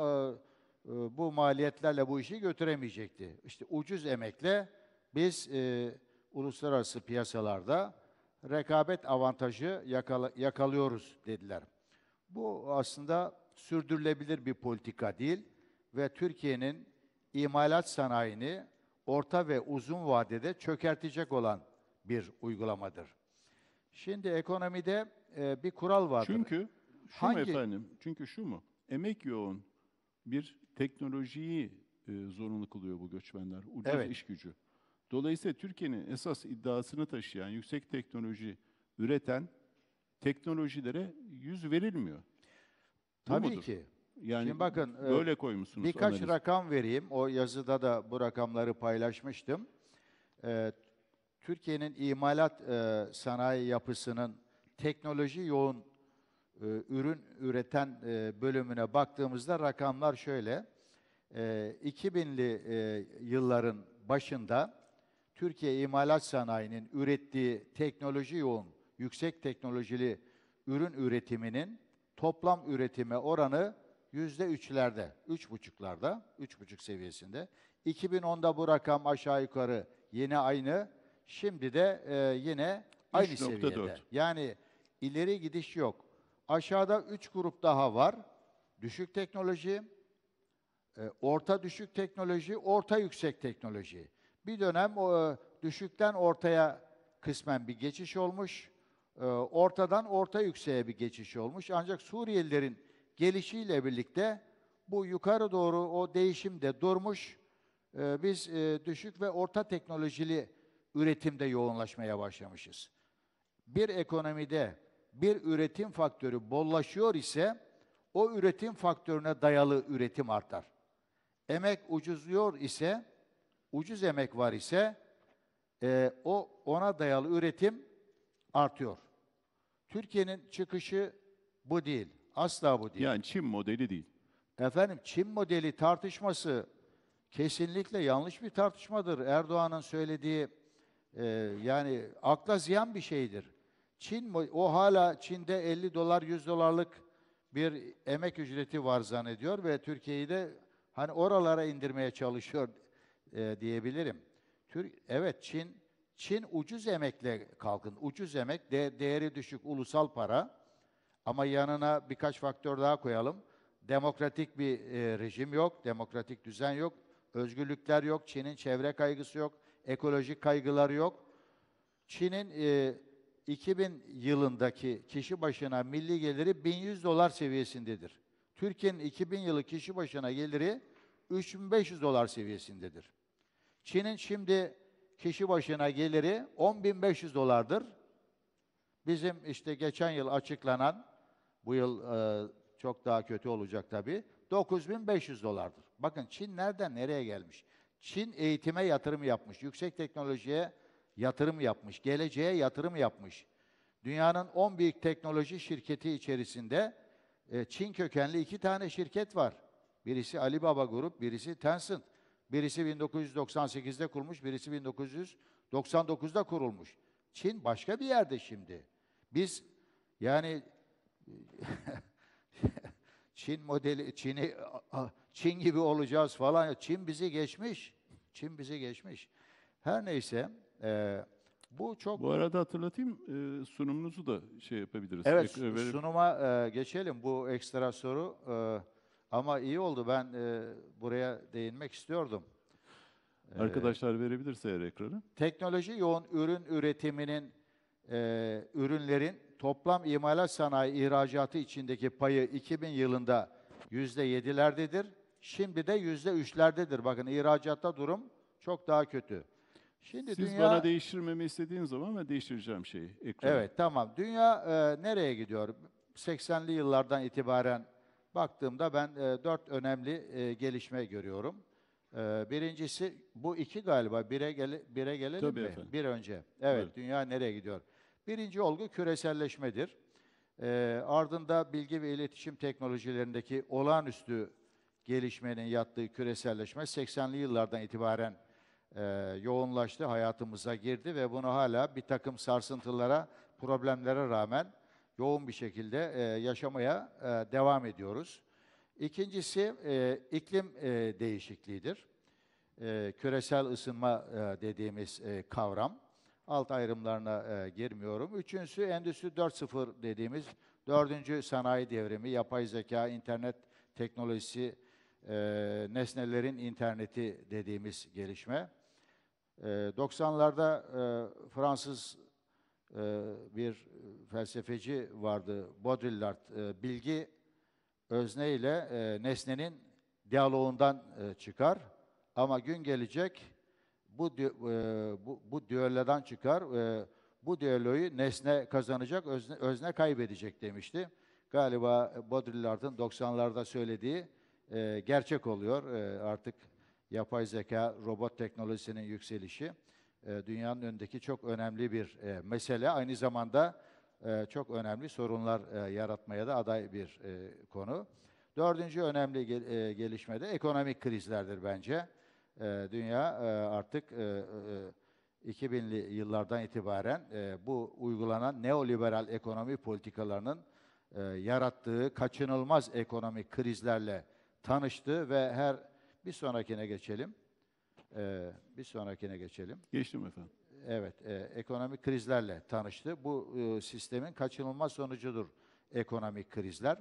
[SPEAKER 4] bu maliyetlerle bu işi götüremeyecekti. İşte ucuz emekle biz uluslararası piyasalarda rekabet avantajı yakalıyoruz dediler. Bu aslında sürdürülebilir bir politika değil ve Türkiye'nin imalat sanayini orta ve uzun vadede çökertecek olan bir uygulamadır. Şimdi ekonomide bir kural vardır.
[SPEAKER 2] Çünkü şu mu
[SPEAKER 4] Hangi-
[SPEAKER 2] efendim? Çünkü şu mu? Emek yoğun bir teknolojiyi zorunlu kılıyor bu göçmenler. Ucuz
[SPEAKER 4] Evet.
[SPEAKER 2] iş gücü. Dolayısıyla Türkiye'nin esas iddiasını taşıyan, yüksek teknoloji üreten teknolojilere yüz verilmiyor. Bu
[SPEAKER 4] Tabii
[SPEAKER 2] mudur?
[SPEAKER 4] ki.
[SPEAKER 2] Yani
[SPEAKER 4] Şimdi bakın,
[SPEAKER 2] böyle koymuşsunuz
[SPEAKER 4] Birkaç
[SPEAKER 2] analiz.
[SPEAKER 4] rakam vereyim. O yazıda da bu rakamları paylaşmıştım. Türkiye'nin imalat sanayi yapısının teknoloji yoğun ürün üreten bölümüne baktığımızda rakamlar şöyle. 2000'li yılların başında Türkiye imalat sanayinin ürettiği teknoloji yoğun, yüksek teknolojili ürün üretiminin toplam üretime oranı %3'lerde, 3,5'larda, 3,5 seviyesinde. 2010'da bu rakam aşağı yukarı yine aynı. Şimdi de yine aynı
[SPEAKER 2] 3,4.
[SPEAKER 4] seviyede. Yani ileri gidiş yok. Aşağıda 3 grup daha var. Düşük teknoloji, orta düşük teknoloji, orta yüksek teknoloji. Bir dönem düşükten ortaya kısmen bir geçiş olmuş. Ortadan orta yükseğe bir geçiş olmuş. Ancak Suriyelilerin gelişiyle birlikte bu yukarı doğru o değişim de durmuş. Biz düşük ve orta teknolojili üretimde yoğunlaşmaya başlamışız. Bir ekonomide bir üretim faktörü bollaşıyor ise o üretim faktörüne dayalı üretim artar. Emek ucuzluyor ise, ucuz emek var ise ona dayalı üretim artıyor. Türkiye'nin çıkışı bu değil. Asla bu değil.
[SPEAKER 2] Yani Çin modeli değil.
[SPEAKER 4] Efendim, Çin modeli tartışması kesinlikle yanlış bir tartışmadır. Erdoğan'ın söylediği yani akla ziyan bir şeydir. O hala Çin'de 50 dolar 100 dolarlık bir emek ücreti var zannediyor ve Türkiye'yi de hani oralara indirmeye çalışıyor diyebilirim. Evet, Çin ucuz emekle kalkın. Ucuz emek, değeri düşük ulusal para ama yanına birkaç faktör daha koyalım. Demokratik bir rejim yok, demokratik düzen yok, özgürlükler yok, Çin'in çevre kaygısı yok, ekolojik kaygıları yok. Çin'in 2000 yılındaki kişi başına milli geliri 1100 dolar seviyesindedir. Türkiye'nin 2000 yılı kişi başına geliri 3500 dolar seviyesindedir. Çin'in şimdi kişi başına geliri 10.500 dolardır. Bizim işte geçen yıl açıklanan, bu yıl çok daha kötü olacak tabii, 9.500 dolardır. Bakın Çin nereden nereye gelmiş? Çin eğitime yatırım yapmış, yüksek teknolojiye yatırım yapmış, geleceğe yatırım yapmış. Dünyanın 10 büyük teknoloji şirketi içerisinde Çin kökenli 2 tane şirket var. Birisi Alibaba Grup, birisi Tencent. Birisi 1998'de kurulmuş, birisi 1999'da kurulmuş. Çin başka bir yerde şimdi. Biz yani Çin gibi olacağız falan. Çin bizi geçmiş. Çin bizi geçmiş. Her neyse, bu çok...
[SPEAKER 2] Bu arada hatırlatayım, sunumunuzu da şey yapabiliriz.
[SPEAKER 4] Evet,
[SPEAKER 2] Verip-
[SPEAKER 4] sunuma geçelim. Bu ekstra soru. Ama iyi oldu. Ben buraya değinmek istiyordum.
[SPEAKER 2] Arkadaşlar verebilirse eğer ekranı.
[SPEAKER 4] Teknoloji yoğun ürün üretiminin, ürünlerin toplam imalat sanayi ihracatı içindeki payı 2000 yılında %7'lerdedir. Şimdi de %3'lerdedir. Bakın, ihracatta durum çok daha kötü. Şimdi
[SPEAKER 2] Siz
[SPEAKER 4] dünya...
[SPEAKER 2] bana değiştirmemi istediğiniz zaman ben değiştireceğim şeyi, ekranı.
[SPEAKER 4] Evet, tamam. Dünya nereye gidiyor? 80'li yıllardan itibaren baktığımda ben 4 önemli gelişme görüyorum. Birincisi, bu iki galiba. Bire gelelim
[SPEAKER 2] Tabii
[SPEAKER 4] mi?
[SPEAKER 2] efendim.
[SPEAKER 4] Bir önce. Evet,
[SPEAKER 2] Buyurun.
[SPEAKER 4] dünya nereye gidiyor? Birinci olgu küreselleşmedir. Ardında bilgi ve iletişim teknolojilerindeki olağanüstü gelişmenin yattığı küreselleşme 80'li yıllardan itibaren yoğunlaştı, hayatımıza girdi ve bunu hala bir takım sarsıntılara, problemlere rağmen yoğun bir şekilde yaşamaya devam ediyoruz. İkincisi iklim değişikliğidir. Küresel ısınma dediğimiz kavram. Alt ayrımlarına girmiyorum. Üçüncüsü Endüstri 4.0 dediğimiz dördüncü sanayi devrimi, yapay zeka, internet teknolojisi, nesnelerin interneti dediğimiz gelişme. 90'larda Fransız bir felsefeci vardı, Baudrillard. Bilgi özne ile nesnenin diyaloğundan çıkar. Ama gün gelecek bu düellodan çıkar. Bu düelloyu nesne kazanacak, özne kaybedecek demişti. Galiba Baudrillard'ın 90'larda söylediği gerçek oluyor. Artık yapay zeka, robot teknolojisinin yükselişi dünyanın önündeki çok önemli bir mesele. Aynı zamanda çok önemli sorunlar yaratmaya da aday bir konu. Dördüncü önemli gelişme de ekonomik krizlerdir bence. Dünya artık 2000'li yıllardan itibaren bu uygulanan neoliberal ekonomi politikalarının yarattığı kaçınılmaz ekonomik krizlerle tanıştı ve bir sonrakine geçelim. Bir sonrakine geçelim.
[SPEAKER 2] Geçtim efendim.
[SPEAKER 4] Evet, ekonomik krizlerle tanıştı. Bu sistemin kaçınılmaz sonucudur ekonomik krizler.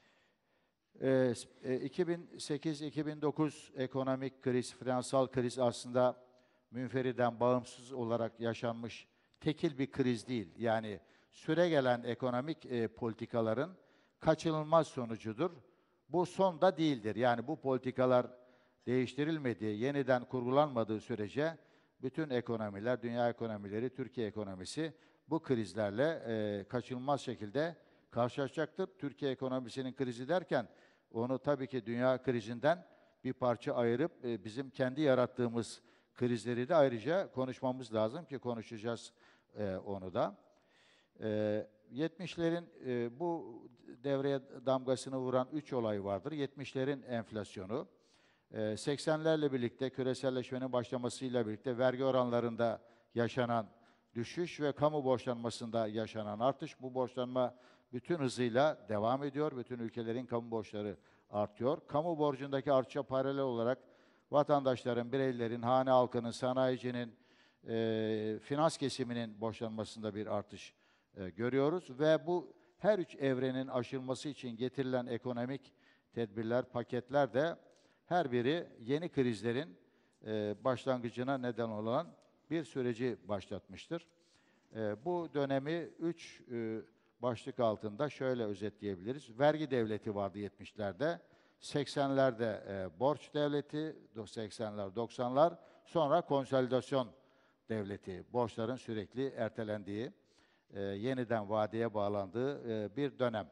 [SPEAKER 4] 2008-2009 ekonomik kriz, finansal kriz aslında münferiden bağımsız olarak yaşanmış tekil bir kriz değil. Yani süregelen ekonomik politikaların kaçınılmaz sonucudur. Bu son da değildir. Yani bu politikalar değiştirilmediği, yeniden kurgulanmadığı sürece bütün ekonomiler, dünya ekonomileri, Türkiye ekonomisi bu krizlerle kaçınılmaz şekilde karşılaşacaktır. Türkiye ekonomisinin krizi derken onu tabii ki dünya krizinden bir parça ayırıp bizim kendi yarattığımız krizleri de ayrıca konuşmamız lazım ki konuşacağız onu da. 70'lerin bu devreye damgasını vuran 3 olay vardır. 70'lerin enflasyonu, 80'lerle birlikte küreselleşmenin başlamasıyla birlikte vergi oranlarında yaşanan düşüş ve kamu borçlanmasında yaşanan artış. Bu borçlanma bütün hızıyla devam ediyor. Bütün ülkelerin kamu borçları artıyor. Kamu borcundaki artışa paralel olarak vatandaşların, bireylerin, hane halkının, sanayicinin, finans kesiminin borçlanmasında bir artış görüyoruz. Ve bu her üç evrenin aşılması için getirilen ekonomik tedbirler, paketler de her biri yeni krizlerin başlangıcına neden olan bir süreci başlatmıştır. Bu dönemi 3 başlık altında şöyle özetleyebiliriz. Vergi devleti vardı 70'lerde, 80'lerde borç devleti, 80'ler, 90'lar, sonra konsolidasyon devleti, borçların sürekli ertelendiği, yeniden vadeye bağlandığı bir dönem.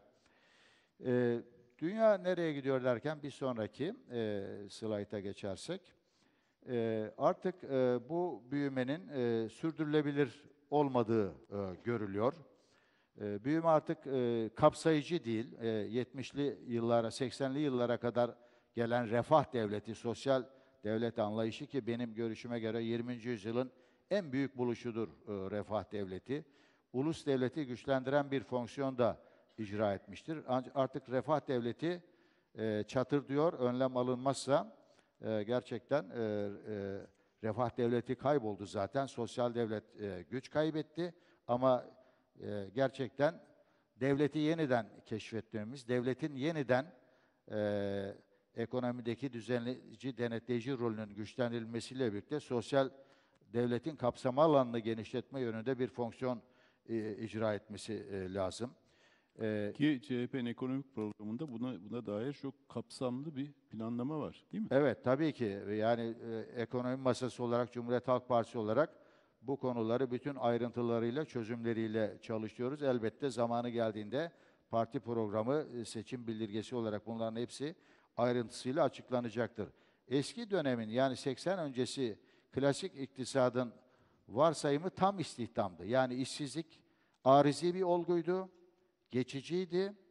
[SPEAKER 4] Dünya nereye gidiyor derken bir sonraki slayta geçersek, artık bu büyümenin sürdürülebilir olmadığı görülüyor. Büyüme artık kapsayıcı değil. 70'li yıllara, 80'li yıllara kadar gelen refah devleti, sosyal devlet anlayışı ki benim görüşüme göre 20. yüzyılın en büyük buluşudur refah devleti. Ulus devleti güçlendiren bir fonksiyon da icra etmiştir. Artık refah devleti çatırdıyor, önlem alınmazsa gerçekten refah devleti kayboldu zaten. Sosyal devlet güç kaybetti ama gerçekten devleti yeniden keşfetmemiz, devletin yeniden ekonomideki düzenleyici, denetleyici rolünün güçlendirilmesiyle birlikte sosyal devletin kapsama alanını genişletme yönünde bir fonksiyon icra etmesi lazım.
[SPEAKER 2] Ki CHP'nin ekonomik programında buna dair çok kapsamlı bir planlama var, değil mi?
[SPEAKER 4] Evet, tabii ki. Yani ekonomi masası olarak, Cumhuriyet Halk Partisi olarak bu konuları bütün ayrıntılarıyla, çözümleriyle çalışıyoruz. Elbette zamanı geldiğinde parti programı, seçim bildirgesi olarak bunların hepsi ayrıntısıyla açıklanacaktır. Eski dönemin yani 80 öncesi klasik iktisadın varsayımı tam istihdamdı. Yani işsizlik arizi bir olguydu, geçiciydi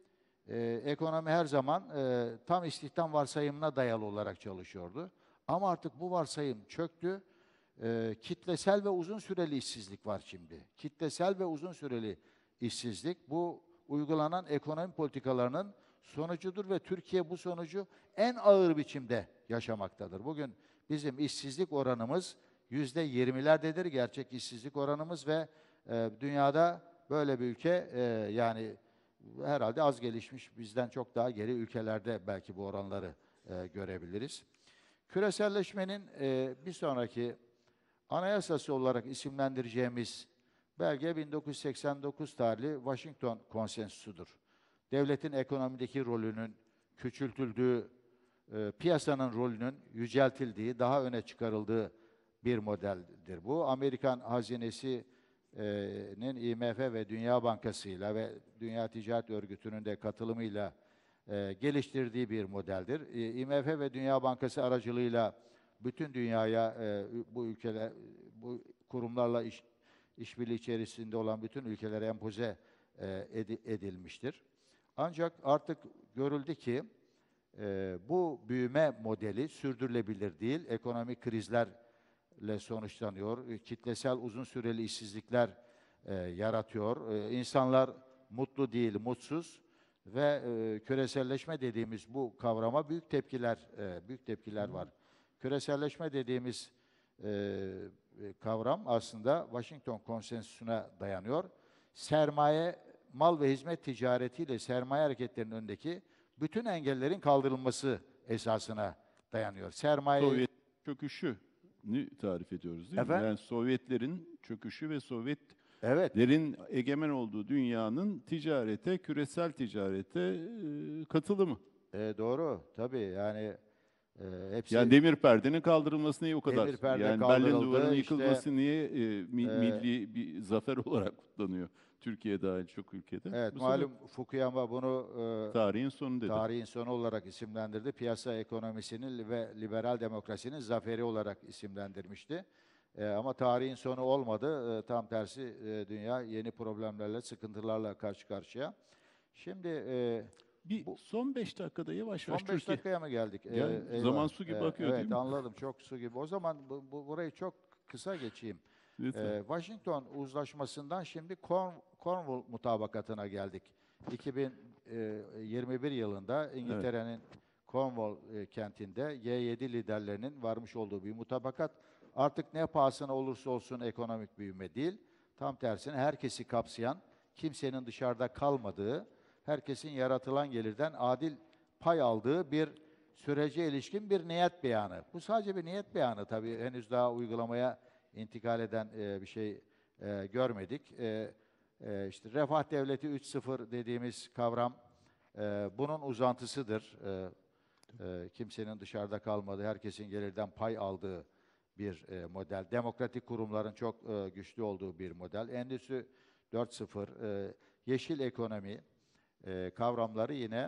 [SPEAKER 4] Ekonomi her zaman tam istihdam varsayımına dayalı olarak çalışıyordu. Ama artık bu varsayım çöktü. Kitlesel ve uzun süreli işsizlik var şimdi. Kitlesel ve uzun süreli işsizlik bu uygulanan ekonomi politikalarının sonucudur ve Türkiye bu sonucu en ağır biçimde yaşamaktadır. Bugün bizim işsizlik oranımız %20'lerdedir gerçek işsizlik oranımız ve dünyada böyle bir ülke yani herhalde az gelişmiş bizden çok daha geri ülkelerde belki bu oranları görebiliriz. Küreselleşmenin bir sonraki anayasası olarak isimlendireceğimiz belge 1989 tarihli Washington Konsensusu'dur. Devletin ekonomideki rolünün küçültüldüğü, piyasanın rolünün yüceltildiği, daha öne çıkarıldığı bir modeldir bu. Amerikan hazinesinin IMF ve Dünya Bankası'yla ve Dünya Ticaret Örgütü'nün de katılımıyla geliştirdiği bir modeldir. IMF ve Dünya Bankası aracılığıyla bütün dünyaya bu ülkeler, bu kurumlarla işbirliği içerisinde olan bütün ülkelere empoze edilmiştir. Ancak artık görüldü ki bu büyüme modeli sürdürülebilir değil. Ekonomik krizlerle sonuçlanıyor. Kitlesel uzun süreli işsizlikler yaratıyor. İnsanlar mutlu değil, mutsuz ve küreselleşme dediğimiz bu kavrama büyük tepkiler var. Küreselleşme dediğimiz kavram aslında Washington Konsensusu'na dayanıyor. Sermaye, mal ve hizmet ticaretiyle sermaye hareketlerinin önündeki bütün engellerin kaldırılması esasına dayanıyor. Sermaye
[SPEAKER 2] Sovyet çöküşünü tarif ediyoruz değil mi?
[SPEAKER 4] Efendim?
[SPEAKER 2] Yani Sovyetlerin çöküşü ve
[SPEAKER 4] evet,
[SPEAKER 2] Sovyetlerin egemen olduğu dünyanın ticarete, küresel ticarete katılımı.
[SPEAKER 4] doğru tabii yani hepsi
[SPEAKER 2] Yani demir perdenin kaldırılması niye o kadar?
[SPEAKER 4] Demir perde
[SPEAKER 2] Yani Berlin
[SPEAKER 4] kaldırıldı,
[SPEAKER 2] Duvarı'nın
[SPEAKER 4] işte,
[SPEAKER 2] yıkılması niye milli bir zafer olarak kutlanıyor? Türkiye dahil çok ülkede.
[SPEAKER 4] evet
[SPEAKER 2] Bu
[SPEAKER 4] malum Fukuyama bunu
[SPEAKER 2] tarihin sonu dedi.
[SPEAKER 4] tarihin sonu olarak isimlendirdi. Piyasa ekonomisinin ve liberal demokrasinin zaferi olarak isimlendirmişti. Ama tarihin sonu olmadı. Tam tersi dünya yeni problemlerle, sıkıntılarla karşı karşıya. Şimdi
[SPEAKER 2] Son 5 dakikada yavaş
[SPEAKER 4] son
[SPEAKER 2] yavaş
[SPEAKER 4] 5
[SPEAKER 2] Türkiye.
[SPEAKER 4] dakikaya mı geldik?
[SPEAKER 2] Yani
[SPEAKER 4] Eyvah.
[SPEAKER 2] zaman su gibi akıyor
[SPEAKER 4] evet,
[SPEAKER 2] değil mi?
[SPEAKER 4] anladım. Çok su gibi. O zaman burayı çok kısa geçeyim.
[SPEAKER 2] Lütfen.
[SPEAKER 4] Washington Uzlaşması'ndan şimdi Cornwall Mutabakatı'na geldik. 2021 yılında İngiltere'nin Cornwall kentinde G7 liderlerinin varmış olduğu bir mutabakat. Artık ne pahasına olursa olsun ekonomik büyüme değil, tam tersine herkesi kapsayan, kimsenin dışarıda kalmadığı, herkesin yaratılan gelirden adil pay aldığı bir sürece ilişkin bir niyet beyanı. Bu sadece bir niyet beyanı tabii, henüz daha uygulamaya intikal eden bir şey görmedik. İşte Refah Devleti 3.0 dediğimiz kavram bunun uzantısıdır. Kimsenin dışarıda kalmadığı, herkesin gelirden pay aldığı bir model. Demokratik kurumların çok güçlü olduğu bir model. Endüstri 4.0, yeşil ekonomi kavramları yine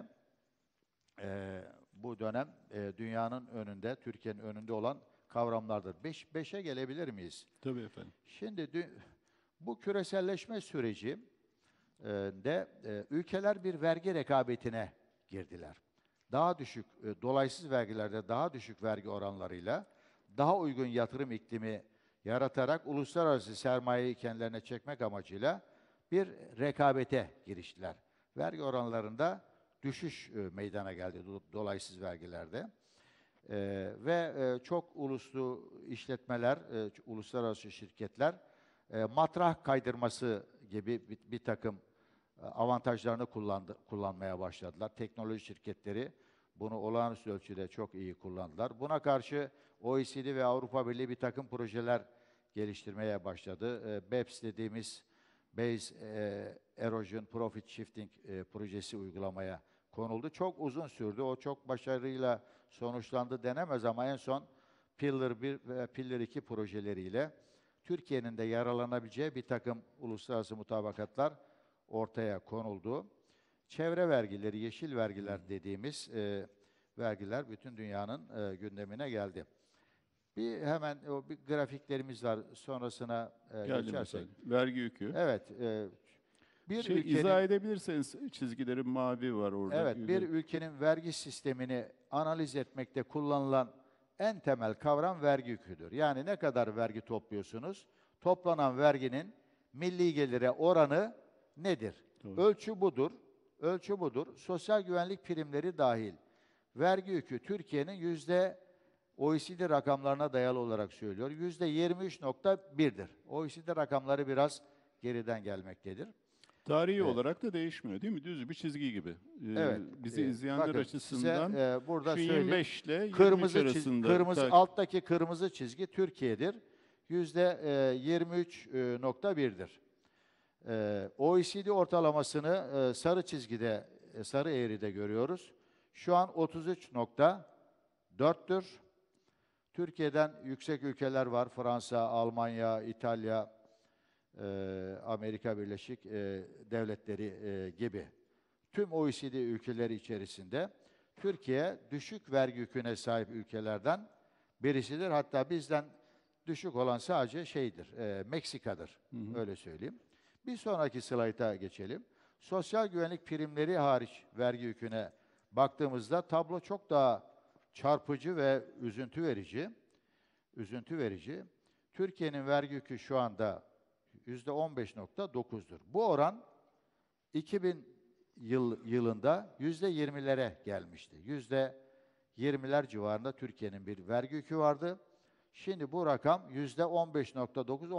[SPEAKER 4] bu dönem dünyanın önünde, Türkiye'nin önünde olan kavramlardır. Beşe gelebilir miyiz?
[SPEAKER 2] Tabii efendim.
[SPEAKER 4] Şimdi bu küreselleşme süreci de ülkeler bir vergi rekabetine girdiler. Daha düşük, dolaysız vergilerde daha düşük vergi oranlarıyla daha uygun yatırım iklimi yaratarak uluslararası sermayeyi kendilerine çekmek amacıyla bir rekabete giriştiler. Vergi oranlarında düşüş meydana geldi dolaysız vergilerde. Ve çok uluslu işletmeler, uluslararası şirketler matrah kaydırması gibi bir takım avantajlarını kullanmaya başladılar. Teknoloji şirketleri bunu olağanüstü ölçüde çok iyi kullandılar. Buna karşı OECD ve Avrupa Birliği bir takım projeler geliştirmeye başladı. BEPS dediğimiz Base Erosion Profit Shifting projesi uygulamaya konuldu. Çok uzun sürdü. O çok başarıyla sonuçlandı denemez ama en son Pillar 1 ve Pillar 2 projeleriyle Türkiye'nin de yararlanabileceği bir takım uluslararası mutabakatlar ortaya konuldu. Çevre vergileri, yeşil vergiler dediğimiz vergiler bütün dünyanın gündemine geldi. Hemen bir grafiklerimiz var. Sonrasına
[SPEAKER 2] Geldim
[SPEAKER 4] geçersek.
[SPEAKER 2] efendim. Vergi yükü.
[SPEAKER 4] Evet, Bir
[SPEAKER 2] Şey,
[SPEAKER 4] ülkenin
[SPEAKER 2] izah edebilirseniz, çizgilerin mavi var orada.
[SPEAKER 4] Evet, bir ülkenin vergi sistemini analiz etmekte kullanılan en temel kavram vergi yüküdür. Yani ne kadar vergi topluyorsunuz? Toplanan verginin milli gelire oranı nedir?
[SPEAKER 2] Doğru.
[SPEAKER 4] Ölçü budur. Ölçü budur. Sosyal güvenlik primleri dahil. Vergi yükü Türkiye'nin OECD rakamlarına dayalı olarak söylüyor. %23,1'dir. OECD rakamları biraz geriden gelmektedir.
[SPEAKER 2] Tarihi olarak da değişmiyor değil mi? Düz bir çizgi gibi.
[SPEAKER 4] Evet.
[SPEAKER 2] Bizi izleyenler
[SPEAKER 4] Bakın,
[SPEAKER 2] açısından
[SPEAKER 4] size, burada
[SPEAKER 2] şu
[SPEAKER 4] söyleyeyim.
[SPEAKER 2] 25 ile 23
[SPEAKER 4] Kırmızı
[SPEAKER 2] arasında.
[SPEAKER 4] alttaki kırmızı çizgi Türkiye'dir. %23,1'dir. OECD ortalamasını sarı çizgide, sarı eğride görüyoruz. Şu an 33,4'tür. Türkiye'den yüksek ülkeler var. Fransa, Almanya, İtalya, Amerika Birleşik Devletleri gibi. Tüm OECD ülkeleri içerisinde Türkiye düşük vergi yüküne sahip ülkelerden birisidir. Hatta bizden düşük olan sadece Meksika'dır. Öyle söyleyeyim. Bir sonraki slayta geçelim. Sosyal güvenlik primleri hariç vergi yüküne baktığımızda tablo çok daha çarpıcı ve üzüntü verici. Üzüntü verici. Türkiye'nin vergi yükü şu anda %15,9'dur. Bu oran 2000 yılında %20'lere gelmişti. %20'ler civarında Türkiye'nin bir vergi yükü vardı. Şimdi bu rakam %15,9,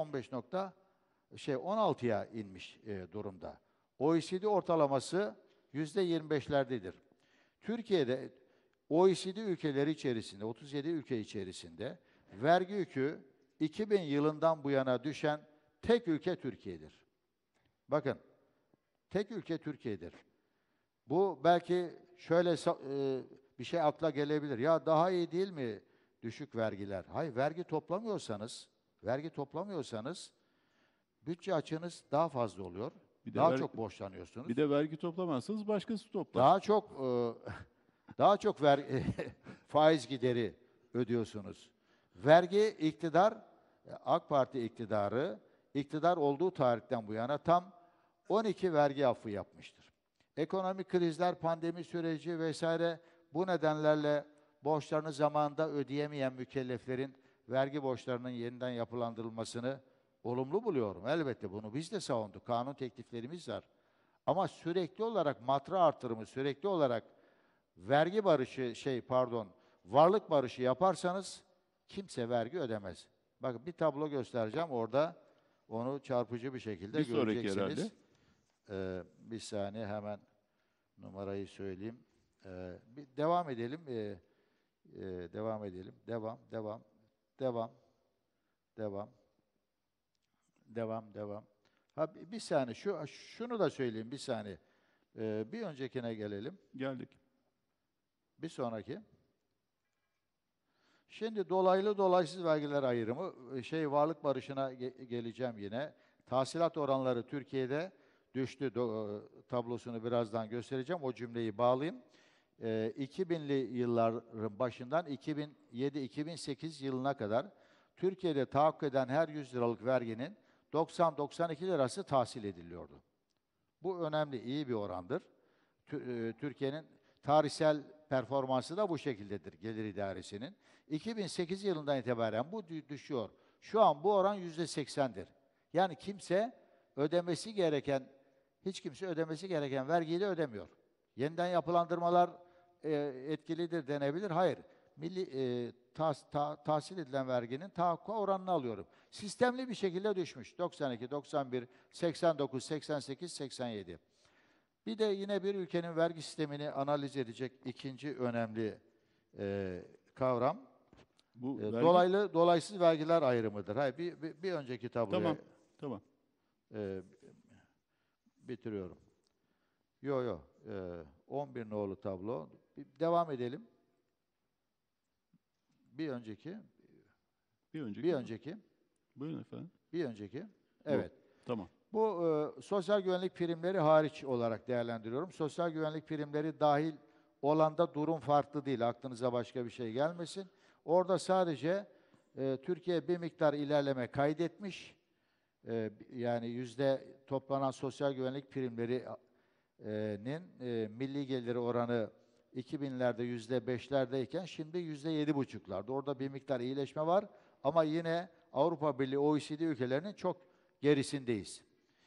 [SPEAKER 4] 16'ya inmiş durumda. OECD ortalaması %25'lerdedir. Türkiye'de OECD ülkeleri içerisinde, 37 ülke içerisinde vergi yükü 2000 yılından bu yana düşen tek ülke Türkiye'dir. Bakın, tek ülke Türkiye'dir. Bu belki şöyle bir şey akla gelebilir. Ya daha iyi değil mi düşük vergiler? Hayır, vergi toplamıyorsanız bütçe açığınız daha fazla oluyor. Daha çok borçlanıyorsunuz.
[SPEAKER 2] Bir de vergi toplamazsanız başkası toplar.
[SPEAKER 4] Daha çok faiz gideri ödüyorsunuz. Vergi AK Parti iktidar olduğu tarihten bu yana tam 12 vergi affı yapmıştır. Ekonomik krizler, pandemi süreci vesaire bu nedenlerle borçlarını zamanında ödeyemeyen mükelleflerin vergi borçlarının yeniden yapılandırılmasını olumlu buluyorum. Elbette bunu biz de savunduk. Kanun tekliflerimiz var. Ama sürekli olarak matra artırımı, sürekli olarak varlık barışı yaparsanız kimse vergi ödemez. Bakın bir tablo göstereceğim orada. Onu çarpıcı bir şekilde göreceksiniz. Bir saniye hemen numarayı söyleyeyim. Devam edelim. Devam. Bir saniye. Şunu da söyleyeyim bir saniye. Bir öncekine gelelim.
[SPEAKER 2] Geldik.
[SPEAKER 4] Bir sonraki. Şimdi dolaylı dolaysız vergiler ayrımı, varlık barışına geleceğim yine. Tahsilat oranları Türkiye'de düştü. Tablosunu birazdan göstereceğim. O cümleyi bağlayayım. 2000'li yılların başından 2007-2008 yılına kadar Türkiye'de tahakkuk eden her 100 liralık verginin 90-92 lirası tahsil ediliyordu. Bu önemli, iyi bir orandır. Türkiye'nin tarihsel performansı da bu şekildedir gelir idaresinin. 2008 yılından itibaren bu düşüyor. Şu an bu oran %80'dir. Yani hiç kimse ödemesi gereken vergiyi de ödemiyor. Yeniden yapılandırmalar etkilidir denebilir. Hayır. Tahsil edilen verginin tahakkuk oranını alıyorum. Sistemli bir şekilde düşmüş. 92, 91, 89, 88, 87. Bir de yine bir ülkenin vergi sistemini analiz edecek ikinci önemli kavram.
[SPEAKER 2] Bu
[SPEAKER 4] dolaylı dolaysız vergiler ayrımıdır. Hayır, bir önceki tabloya.
[SPEAKER 2] Tamam.
[SPEAKER 4] Bitiriyorum. 11 nolu tablo. Devam edelim. Bir önceki.
[SPEAKER 2] Buyurun efendim.
[SPEAKER 4] Bir önceki. Evet.
[SPEAKER 2] Tamam.
[SPEAKER 4] Bu sosyal güvenlik primleri hariç olarak değerlendiriyorum. Sosyal güvenlik primleri dahil olanda durum farklı değil. Aklınıza başka bir şey gelmesin. Orada sadece Türkiye bir miktar ilerleme kaydetmiş. Yani toplanan sosyal güvenlik primlerinin milli geliri oranı 2000'lerde %5'lerdeyken şimdi %7,5'larda. Orada bir miktar iyileşme var ama yine Avrupa Birliği, OECD ülkelerinin çok gerisindeyiz.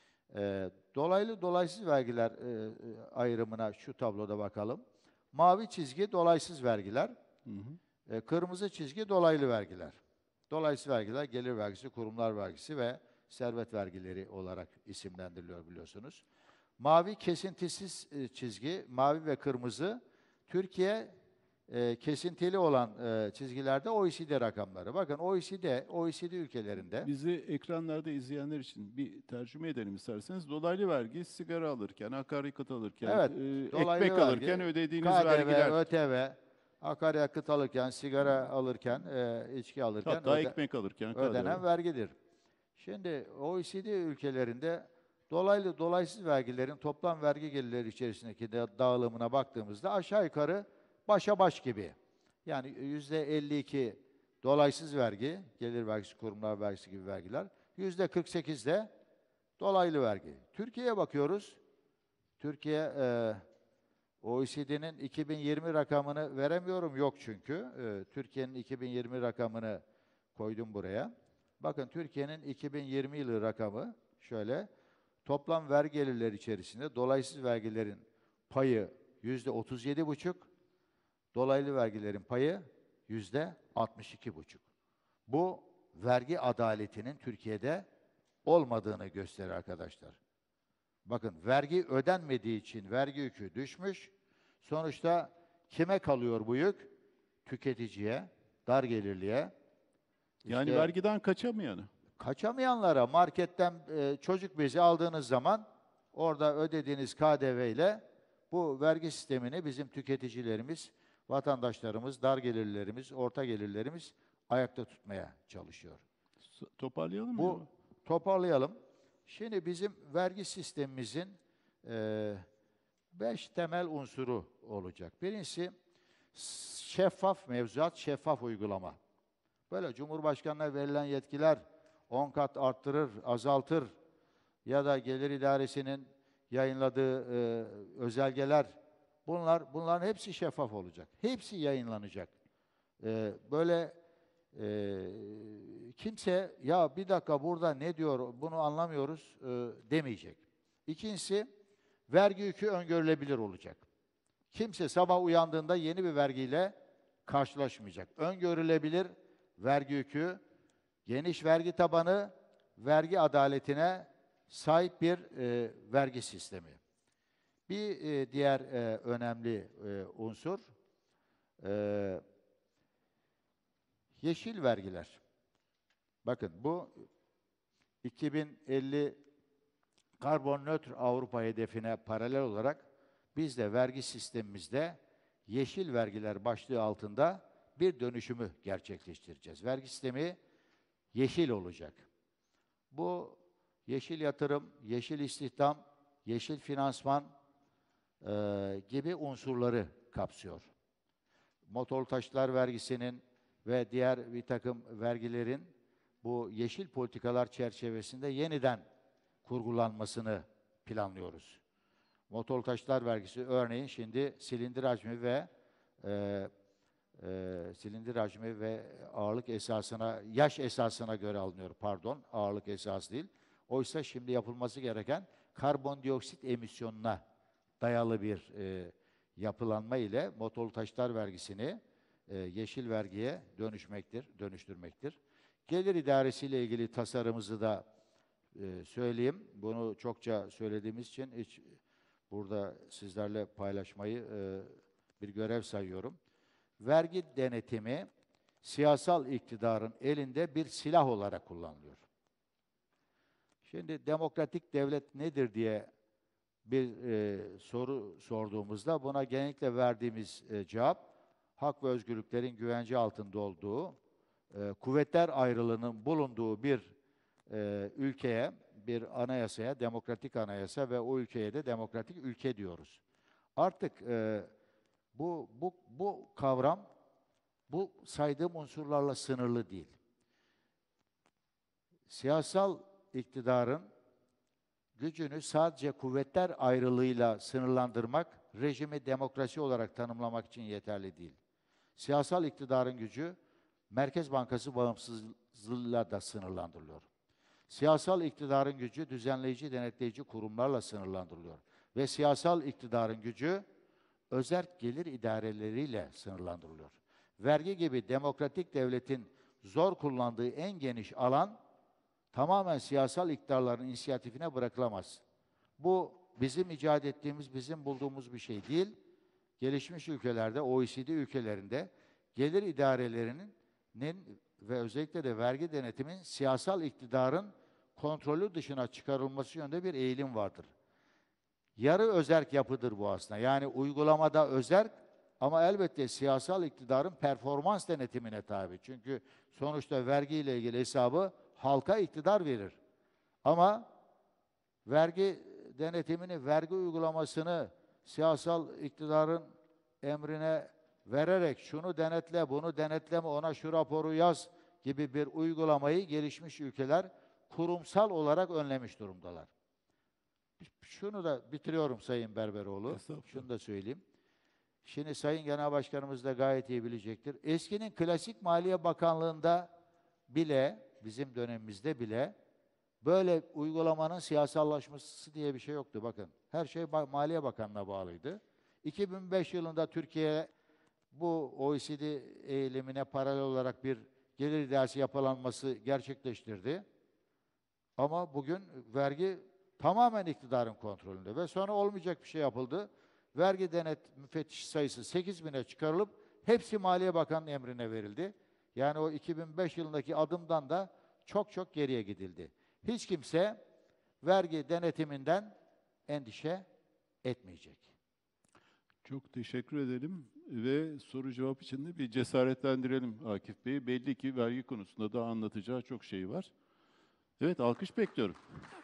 [SPEAKER 4] Dolaylı dolaysız vergiler ayrımına şu tabloda bakalım. Mavi çizgi dolaysız vergiler, kırmızı çizgi dolaylı vergiler. Dolaysız vergiler gelir vergisi, kurumlar vergisi ve servet vergileri olarak isimlendiriliyor biliyorsunuz. Mavi kesintisiz çizgi, mavi ve kırmızı Türkiye kesintili olan çizgilerde OECD rakamları. Bakın OECD ülkelerinde
[SPEAKER 2] Bizi ekranlarda izleyenler için bir tercüme edelim isterseniz. Dolaylı vergi sigara alırken, akaryakıt alırken,
[SPEAKER 4] evet, dolaylı
[SPEAKER 2] ekmek
[SPEAKER 4] vergi,
[SPEAKER 2] alırken ödediğiniz
[SPEAKER 4] KDV,
[SPEAKER 2] vergiler.
[SPEAKER 4] ÖTV, akaryakıt alırken, sigara alırken, içki alırken
[SPEAKER 2] Hatta ekmek alırken
[SPEAKER 4] ödenen
[SPEAKER 2] KDV.
[SPEAKER 4] vergidir. Şimdi OECD ülkelerinde dolaysız vergilerin toplam vergi gelirleri içerisindeki dağılımına baktığımızda aşağı yukarı başa baş gibi. Yani %52 dolaysız vergi, gelir vergisi, kurumlar vergisi gibi vergiler. %48 de dolaylı vergi. Türkiye'ye bakıyoruz. Türkiye OECD'nin 2020 rakamını veremiyorum, yok çünkü. Türkiye'nin 2020 rakamını koydum buraya. Bakın Türkiye'nin 2020 yılı rakamı şöyle. Toplam vergi gelirleri içerisinde dolaysız vergilerin payı %37,5, dolaylı vergilerin payı %62,5. Bu vergi adaletinin Türkiye'de olmadığını gösterir arkadaşlar. Bakın vergi ödenmediği için vergi yükü düşmüş. Sonuçta kime kalıyor bu yük? Tüketiciye, dar gelirliye.
[SPEAKER 2] Yani
[SPEAKER 4] İşte
[SPEAKER 2] vergiden kaçamayanı.
[SPEAKER 4] kaçamayanlara marketten çocuk bezi aldığınız zaman orada ödediğiniz KDV ile bu vergi sistemini bizim tüketicilerimiz, vatandaşlarımız, dar gelirlerimiz, orta gelirlerimiz ayakta tutmaya çalışıyor.
[SPEAKER 2] Toparlayalım
[SPEAKER 4] Bu
[SPEAKER 2] mı?
[SPEAKER 4] toparlayalım. Şimdi bizim vergi sistemimizin 5 temel unsuru olacak. Birincisi şeffaf mevzuat, şeffaf uygulama. Böyle Cumhurbaşkanı'na verilen yetkiler 10 kat arttırır, azaltır ya da Gelir İdaresi'nin yayınladığı özelgeler, bunların hepsi şeffaf olacak. Hepsi yayınlanacak. Böyle kimse ya bir dakika burada ne diyor bunu anlamıyoruz demeyecek. İkincisi vergi yükü öngörülebilir olacak. Kimse sabah uyandığında yeni bir vergiyle karşılaşmayacak. Öngörülebilir vergi yükü, geniş vergi tabanı, vergi adaletine sahip bir vergi sistemi. Bir diğer önemli unsur yeşil vergiler. Bakın bu 2050 karbon nötr Avrupa hedefine paralel olarak biz de vergi sistemimizde yeşil vergiler başlığı altında bir dönüşümü gerçekleştireceğiz. Vergi sistemi yeşil olacak. Bu yeşil yatırım, yeşil istihdam, yeşil finansman gibi unsurları kapsıyor. Motorlu taşıtlar vergisinin ve diğer bir takım vergilerin bu yeşil politikalar çerçevesinde yeniden kurgulanmasını planlıyoruz. Motorlu taşıtlar vergisi örneğin şimdi silindir hacmi ve ağırlık esasına, yaş esasına göre alınıyor. Pardon, ağırlık esası değil. Oysa şimdi yapılması gereken karbondioksit emisyonuna dayalı bir yapılanma ile motorlu taşıtlar vergisini yeşil vergiye dönüştürmektir. Gelir idaresi ile ilgili tasarımımızı da söyleyeyim. Bunu çokça söylediğimiz için hiç burada sizlerle paylaşmayı bir görev sayıyorum. Vergi denetimi siyasal iktidarın elinde bir silah olarak kullanılıyor. Şimdi demokratik devlet nedir diye bir soru sorduğumuzda buna genellikle verdiğimiz cevap hak ve özgürlüklerin güvence altında olduğu, kuvvetler ayrılığının bulunduğu bir ülkeye, bir anayasaya, demokratik anayasa ve o ülkeye de demokratik ülke diyoruz. Artık bu kavram bu saydığım unsurlarla sınırlı değil. Siyasal iktidarın gücünü sadece kuvvetler ayrılığıyla sınırlandırmak, rejimi demokrasi olarak tanımlamak için yeterli değil. Siyasal iktidarın gücü, Merkez Bankası bağımsızlığıyla da sınırlandırılıyor. Siyasal iktidarın gücü, düzenleyici, denetleyici kurumlarla sınırlandırılıyor. Ve siyasal iktidarın gücü, özerk gelir idareleriyle sınırlandırılıyor. Vergi gibi demokratik devletin zor kullandığı en geniş alan, tamamen siyasal iktidarların inisiyatifine bırakılamaz. Bu bizim icat ettiğimiz, bizim bulduğumuz bir şey değil. Gelişmiş ülkelerde, OECD ülkelerinde gelir idarelerinin ve özellikle de vergi denetimin siyasal iktidarın kontrolü dışına çıkarılması yönünde bir eğilim vardır. Yarı özerk yapıdır bu aslında. Yani uygulamada özerk ama elbette siyasal iktidarın performans denetimine tabi. Çünkü sonuçta vergiyle ilgili hesabı halka iktidar verir. Ama vergi denetimini, vergi uygulamasını siyasal iktidarın emrine vererek şunu denetle, bunu denetleme, ona şu raporu yaz gibi bir uygulamayı gelişmiş ülkeler kurumsal olarak önlemiş durumdalar. Şunu da bitiriyorum Sayın Berberoğlu. Şunu da söyleyeyim. Şimdi Sayın Genel Başkanımız da gayet iyi bilecektir. Eskinin klasik Maliye Bakanlığı'nda bile, bizim dönemimizde bile böyle uygulamanın siyasallaşması diye bir şey yoktu. Bakın, her şey Maliye Bakanlığı'na bağlıydı. 2005 yılında Türkiye bu OECD eğilimine paralel olarak bir gelir idaresi yapılanması gerçekleştirdi. Ama bugün vergi tamamen iktidarın kontrolünde ve sonra olmayacak bir şey yapıldı. Vergi denet müfettiş sayısı 8.000'e çıkarılıp hepsi Maliye Bakanı'nın emrine verildi. Yani o 2005 yılındaki adımdan da çok çok geriye gidildi. Hiç kimse vergi denetiminden endişe etmeyecek.
[SPEAKER 2] Çok teşekkür edelim ve soru cevap için de bir cesaretlendirelim Akif Bey'i. Belli ki vergi konusunda da anlatacağı çok şey var. Evet, alkış bekliyorum.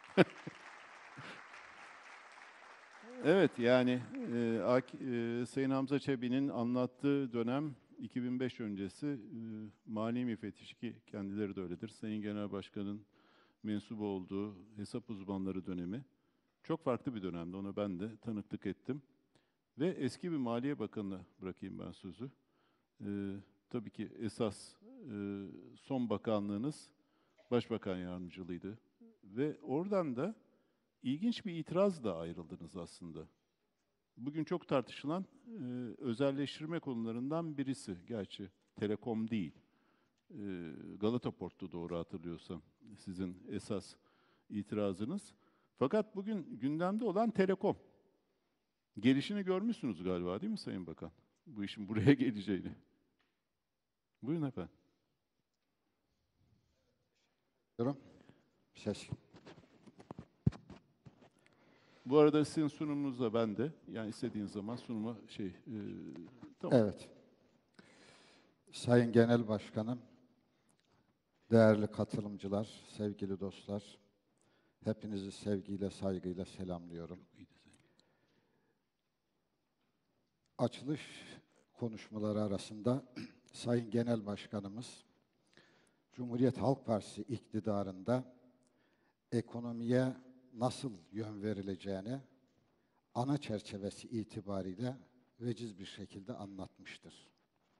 [SPEAKER 2] Evet, yani Sayın Hamza Çebi'nin anlattığı dönem 2005 öncesi mali müfettişi ki kendileri de öyledir. Sayın Genel Başkan'ın mensup olduğu hesap uzmanları dönemi çok farklı bir dönemdi. Ona ben de tanıklık ettim. Ve eski bir Maliye Bakanı'na bırakayım ben sözü. Tabii ki esas son bakanlığınız Başbakan Yardımcılığıydı. Ve oradan da ilginç bir itirazla ayrıldınız aslında. Bugün çok tartışılan özelleştirme konularından birisi. Gerçi Telekom değil. Galata Port'tu doğru hatırlıyorsam sizin esas itirazınız. Fakat bugün gündemde olan Telekom. Gelişini görmüşsünüz galiba değil mi Sayın Bakan? Bu işin buraya geleceğini. Buyurun efendim.
[SPEAKER 5] Ses.
[SPEAKER 2] Bu arada sizin sunumunuz da bende. Yani istediğiniz zaman sunuma tamam.
[SPEAKER 5] Evet. Sayın Genel Başkanım, değerli katılımcılar, sevgili dostlar, hepinizi sevgiyle, saygıyla selamlıyorum. Açılış konuşmaları arasında Sayın Genel Başkanımız, Cumhuriyet Halk Partisi iktidarında ekonomiye nasıl yön verileceğini ana çerçevesi itibariyle veciz bir şekilde anlatmıştır.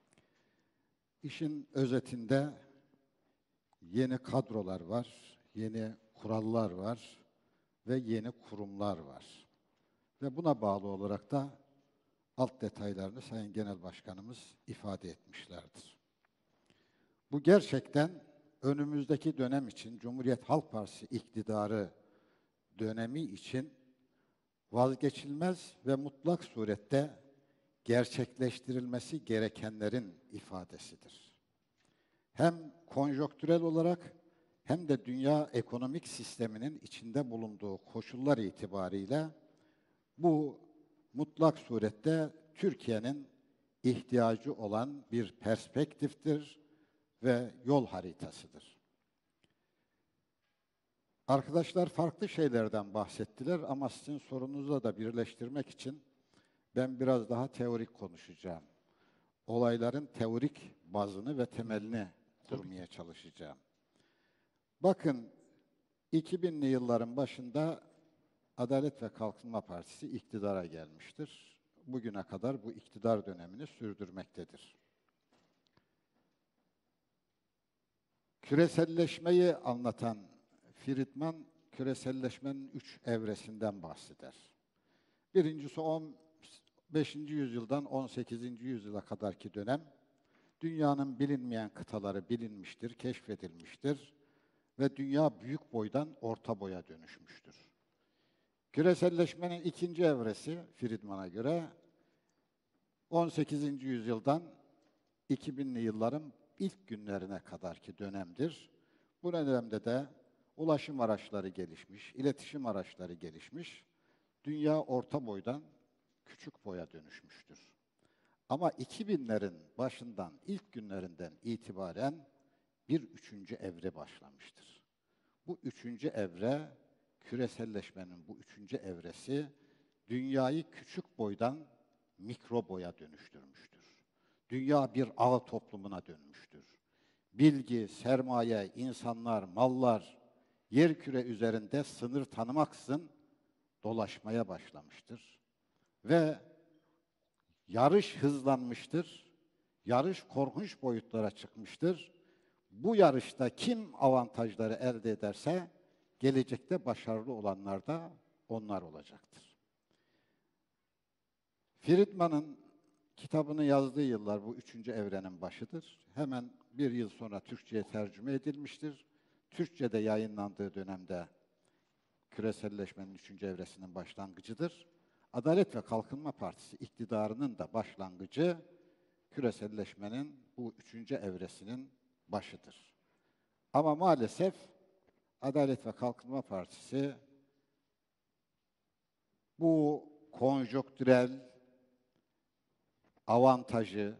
[SPEAKER 5] İşin özetinde yeni kadrolar var, yeni kurallar var ve yeni kurumlar var. Ve buna bağlı olarak da alt detaylarını Sayın Genel Başkanımız ifade etmişlerdir. Bu gerçekten önümüzdeki dönem için Cumhuriyet Halk Partisi iktidarı dönemi için vazgeçilmez ve mutlak surette gerçekleştirilmesi gerekenlerin ifadesidir. Hem konjonktürel olarak hem de dünya ekonomik sisteminin içinde bulunduğu koşullar itibariyle bu mutlak surette Türkiye'nin ihtiyacı olan bir perspektiftir ve yol haritasıdır. Arkadaşlar farklı şeylerden bahsettiler ama sizin sorunuzla da birleştirmek için ben biraz daha teorik konuşacağım. Olayların teorik bazını ve temelini kurmaya çalışacağım. Bakın 2000'li yılların başında Adalet ve Kalkınma Partisi iktidara gelmiştir. Bugüne kadar bu iktidar dönemini sürdürmektedir. Küreselleşmeyi anlatan Friedman, küreselleşmenin 3 evresinden bahseder. Birincisi 15. yüzyıldan 18. yüzyıla kadarki dönem, dünyanın bilinmeyen kıtaları bilinmiştir, keşfedilmiştir ve dünya büyük boydan orta boya dönüşmüştür. Küreselleşmenin ikinci evresi Friedman'a göre 18. yüzyıldan 2000'li yılların ilk günlerine kadarki dönemdir. Bu dönemde de ulaşım araçları gelişmiş, iletişim araçları gelişmiş, dünya orta boydan küçük boya dönüşmüştür. Ama 2000'lerin başından, ilk günlerinden itibaren bir üçüncü evre başlamıştır. Bu üçüncü evre, küreselleşmenin bu üçüncü evresi, dünyayı küçük boydan mikro boya dönüştürmüştür. Dünya bir ağ toplumuna dönmüştür. Bilgi, sermaye, insanlar, mallar, yerküre üzerinde sınır tanımaksızın dolaşmaya başlamıştır. Ve yarış hızlanmıştır. Yarış korkunç boyutlara çıkmıştır. Bu yarışta kim avantajları elde ederse gelecekte başarılı olanlar da onlar olacaktır. Friedman'ın kitabını yazdığı yıllar bu üçüncü evrenin başıdır. Hemen bir yıl sonra Türkçe'ye tercüme edilmiştir. Türkçe'de yayınlandığı dönemde küreselleşmenin üçüncü evresinin başlangıcıdır. Adalet ve Kalkınma Partisi iktidarının da başlangıcı küreselleşmenin bu üçüncü evresinin başıdır. Ama maalesef Adalet ve Kalkınma Partisi bu konjonktürel avantajı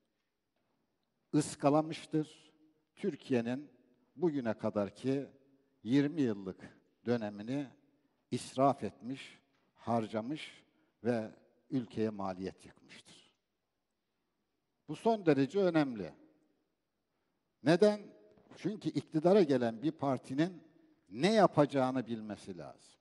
[SPEAKER 5] ıskalamıştır. Türkiye'nin bugüne kadarki 20 yıllık dönemini israf etmiş, harcamış ve ülkeye maliyet yıkmıştır. Bu son derece önemli. Neden? Çünkü iktidara gelen bir partinin ne yapacağını bilmesi lazım.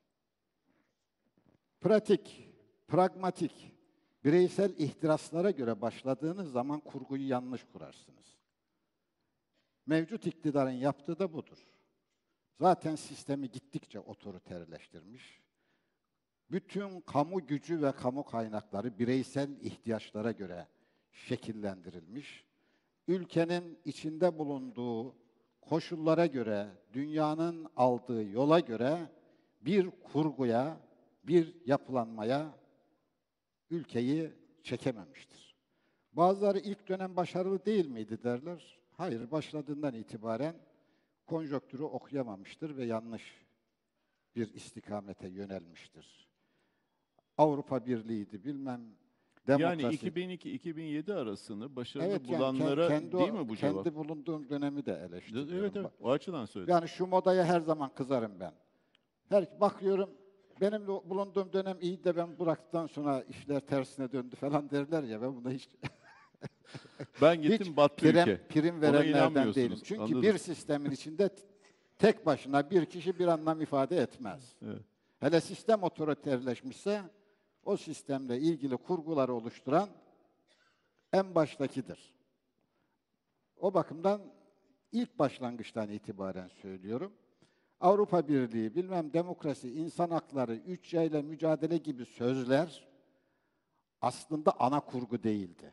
[SPEAKER 5] Pratik, pragmatik, bireysel ihtiraslara göre başladığınız zaman kurguyu yanlış kurarsınız. Mevcut iktidarın yaptığı da budur. Zaten sistemi gittikçe otoriterleştirmiş. Bütün kamu gücü ve kamu kaynakları bireysel ihtiyaçlara göre şekillendirilmiş. Ülkenin içinde bulunduğu koşullara göre, dünyanın aldığı yola göre bir kurguya, bir yapılanmaya ülkeyi çekememiştir. Bazıları ilk dönem başarılı değil miydi derler. Hayır, başladığından itibaren konjonktürü okuyamamıştır ve yanlış bir istikamete yönelmiştir. Avrupa Birliği'ydi, bilmem demokrasi.
[SPEAKER 2] Yani 2002-2007 arasını başarılı
[SPEAKER 5] Evet, yani
[SPEAKER 2] bulanlara değil mi bu cevap?
[SPEAKER 5] kendi bulunduğum dönemi de eleştiriyorum.
[SPEAKER 2] Evet, evet. O açıdan söyledim.
[SPEAKER 5] Yani şu modaya her zaman kızarım ben. Bakıyorum, benim de bulunduğum dönem iyi de ben bıraktıktan sonra işler tersine döndü falan derler ya, ben buna hiç
[SPEAKER 2] Ben gittim battı ülke.
[SPEAKER 5] prim
[SPEAKER 2] Ona
[SPEAKER 5] verenlerden
[SPEAKER 2] inanmıyorsunuz,
[SPEAKER 5] değilim. Çünkü
[SPEAKER 2] anladım.
[SPEAKER 5] bir sistemin içinde tek başına bir kişi bir anlam ifade etmez.
[SPEAKER 2] Evet.
[SPEAKER 5] Hele sistem otoriterleşmişse o sistemle ilgili kurguları oluşturan en baştakidir. O bakımdan ilk başlangıçtan itibaren söylüyorum. Avrupa Birliği, bilmem demokrasi, insan hakları, 3Y ile mücadele gibi sözler aslında ana kurgu değildi.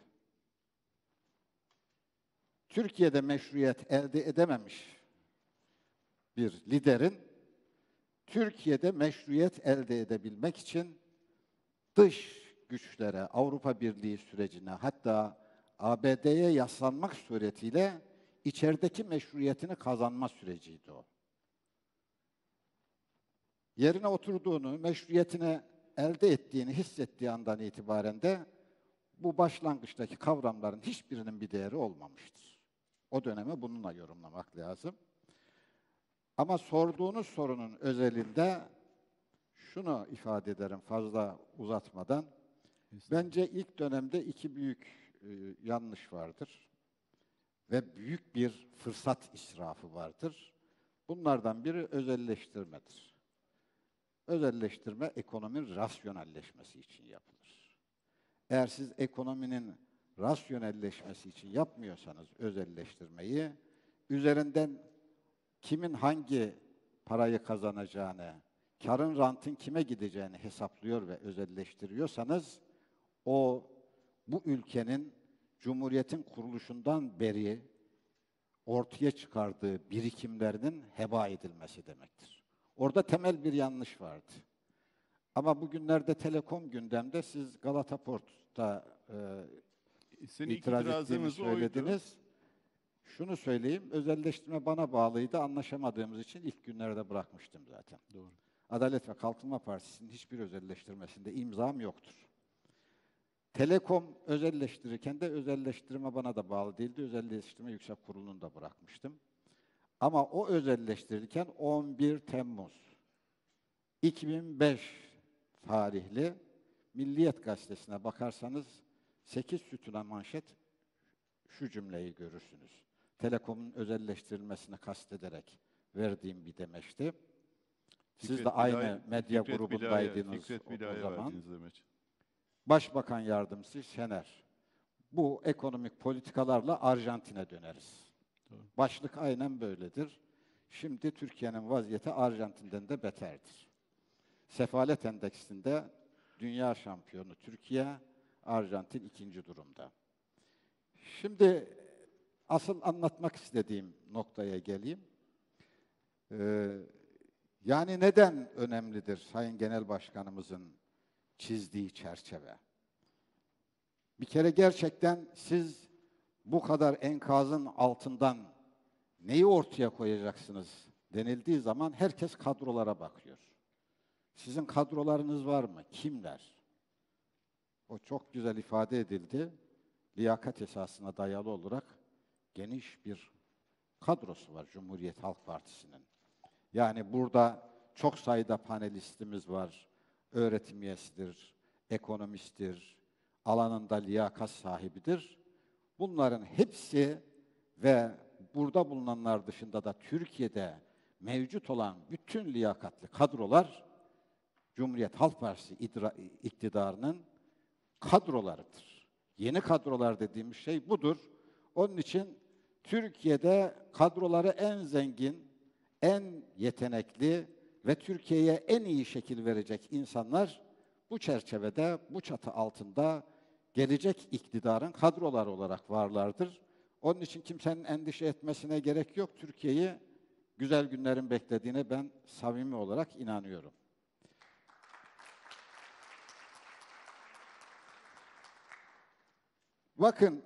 [SPEAKER 5] Türkiye'de meşruiyet elde edememiş bir liderin Türkiye'de meşruiyet elde edebilmek için dış güçlere, Avrupa Birliği sürecine, hatta ABD'ye yaslanmak suretiyle içerideki meşruiyetini kazanma süreciydi o. Yerine oturduğunu, meşruiyetini elde ettiğini hissettiği andan itibaren de bu başlangıçtaki kavramların hiçbirinin bir değeri olmamıştır. O dönemi bununla yorumlamak lazım. Ama sorduğunuz sorunun özelinde şunu ifade ederim fazla uzatmadan. Bence ilk dönemde iki büyük yanlış vardır ve büyük bir fırsat israfı vardır. Bunlardan biri özelleştirmedir. Özelleştirme ekonominin rasyonelleşmesi için yapılır. Eğer siz ekonominin rasyonelleşmesi için yapmıyorsanız özelleştirmeyi, üzerinden kimin hangi parayı kazanacağını, karın rantın kime gideceğini hesaplıyor ve özelleştiriyorsanız, bu ülkenin Cumhuriyet'in kuruluşundan beri ortaya çıkardığı birikimlerinin heba edilmesi demektir. Orada temel bir yanlış vardı. Ama bugünlerde Telekom gündemde, siz Galata Port'ta
[SPEAKER 2] Senin ilk
[SPEAKER 5] itiraz ettiğimi
[SPEAKER 2] itirazınız oydu.
[SPEAKER 5] söylediniz. Şunu söyleyeyim, özelleştirme bana bağlıydı, anlaşamadığımız için ilk günlerde bırakmıştım zaten.
[SPEAKER 2] Doğru.
[SPEAKER 5] Adalet ve Kalkınma Partisi'nin hiçbir özelleştirmesinde imzam yoktur. Telekom özelleştirirken de özelleştirme bana da bağlı değildi. Özelleştirme Yüksek Kurulu'nu da bırakmıştım. Ama o özelleştirirken 11 Temmuz 2005 tarihli Milliyet Gazetesi'ne bakarsanız 8 sütuna manşet şu cümleyi görürsünüz. Telekom'un özelleştirilmesini kastederek verdiğim bir demeçti. Siz de aynı medya grubundaydınız o zaman. Başbakan Yardımcısı Şener, bu ekonomik politikalarla Arjantin'e döneriz.
[SPEAKER 2] Doğru.
[SPEAKER 5] Başlık aynen böyledir. Şimdi Türkiye'nin vaziyeti Arjantin'den de beterdir. Sefalet endeksinde dünya şampiyonu Türkiye, Arjantin ikinci durumda. Şimdi asıl anlatmak istediğim noktaya geleyim. Yani neden önemlidir Sayın Genel Başkanımızın çizdiği çerçeve? Bir kere gerçekten siz bu kadar enkazın altından neyi ortaya koyacaksınız denildiği zaman herkes kadrolara bakıyor. Sizin kadrolarınız var mı? Kimler? O çok güzel ifade edildi. Liyakat esasına dayalı olarak geniş bir kadrosu var Cumhuriyet Halk Partisi'nin. Yani burada çok sayıda panelistimiz var. Öğretim üyesidir, ekonomisttir, alanında liyakat sahibidir. Bunların hepsi ve burada bulunanlar dışında da Türkiye'de mevcut olan bütün liyakatli kadrolar Cumhuriyet Halk Partisi iktidarının kadrolarıdır. Yeni kadrolar dediğimiz şey budur. Onun için Türkiye'de kadroları en zengin, en yetenekli ve Türkiye'ye en iyi şekil verecek insanlar bu çerçevede, bu çatı altında gelecek iktidarın kadroları olarak varlardır. Onun için kimsenin endişe etmesine gerek yok. Türkiye'yi güzel günlerin beklediğine ben samimi olarak inanıyorum. Bakın,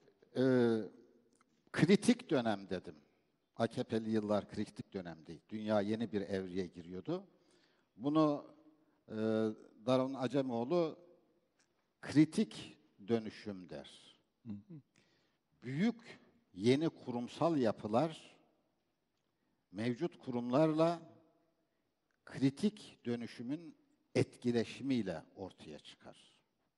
[SPEAKER 5] kritik dönem dedim. AKP'li yıllar kritik dönemdi. Dünya yeni bir evreye giriyordu. Bunu Darun Acemoğlu kritik dönüşüm der. Büyük yeni kurumsal yapılar mevcut kurumlarla kritik dönüşümün etkileşimiyle ortaya çıkar.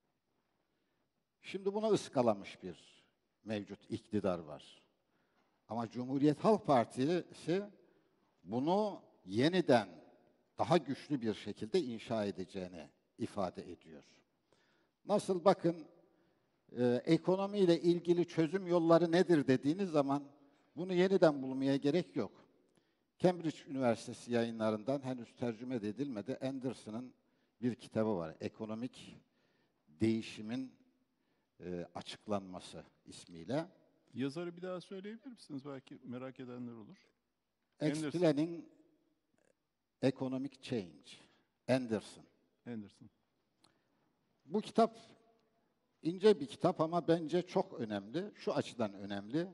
[SPEAKER 5] Şimdi buna ıskalamış bir mevcut iktidar var. Ama Cumhuriyet Halk Partisi bunu yeniden daha güçlü bir şekilde inşa edeceğini ifade ediyor. Nasıl, bakın, ekonomiyle ilgili çözüm yolları nedir dediğiniz zaman bunu yeniden bulmaya gerek yok. Cambridge Üniversitesi yayınlarından henüz tercüme edilmedi Anderson'ın bir kitabı var. Ekonomik Değişimin Açıklanması ismiyle.
[SPEAKER 2] Yazarı bir daha söyleyebilir misiniz? Belki merak edenler olur.
[SPEAKER 5] Explaining Economic Change. Anderson. Bu kitap ince bir kitap ama bence çok önemli. Şu açıdan önemli.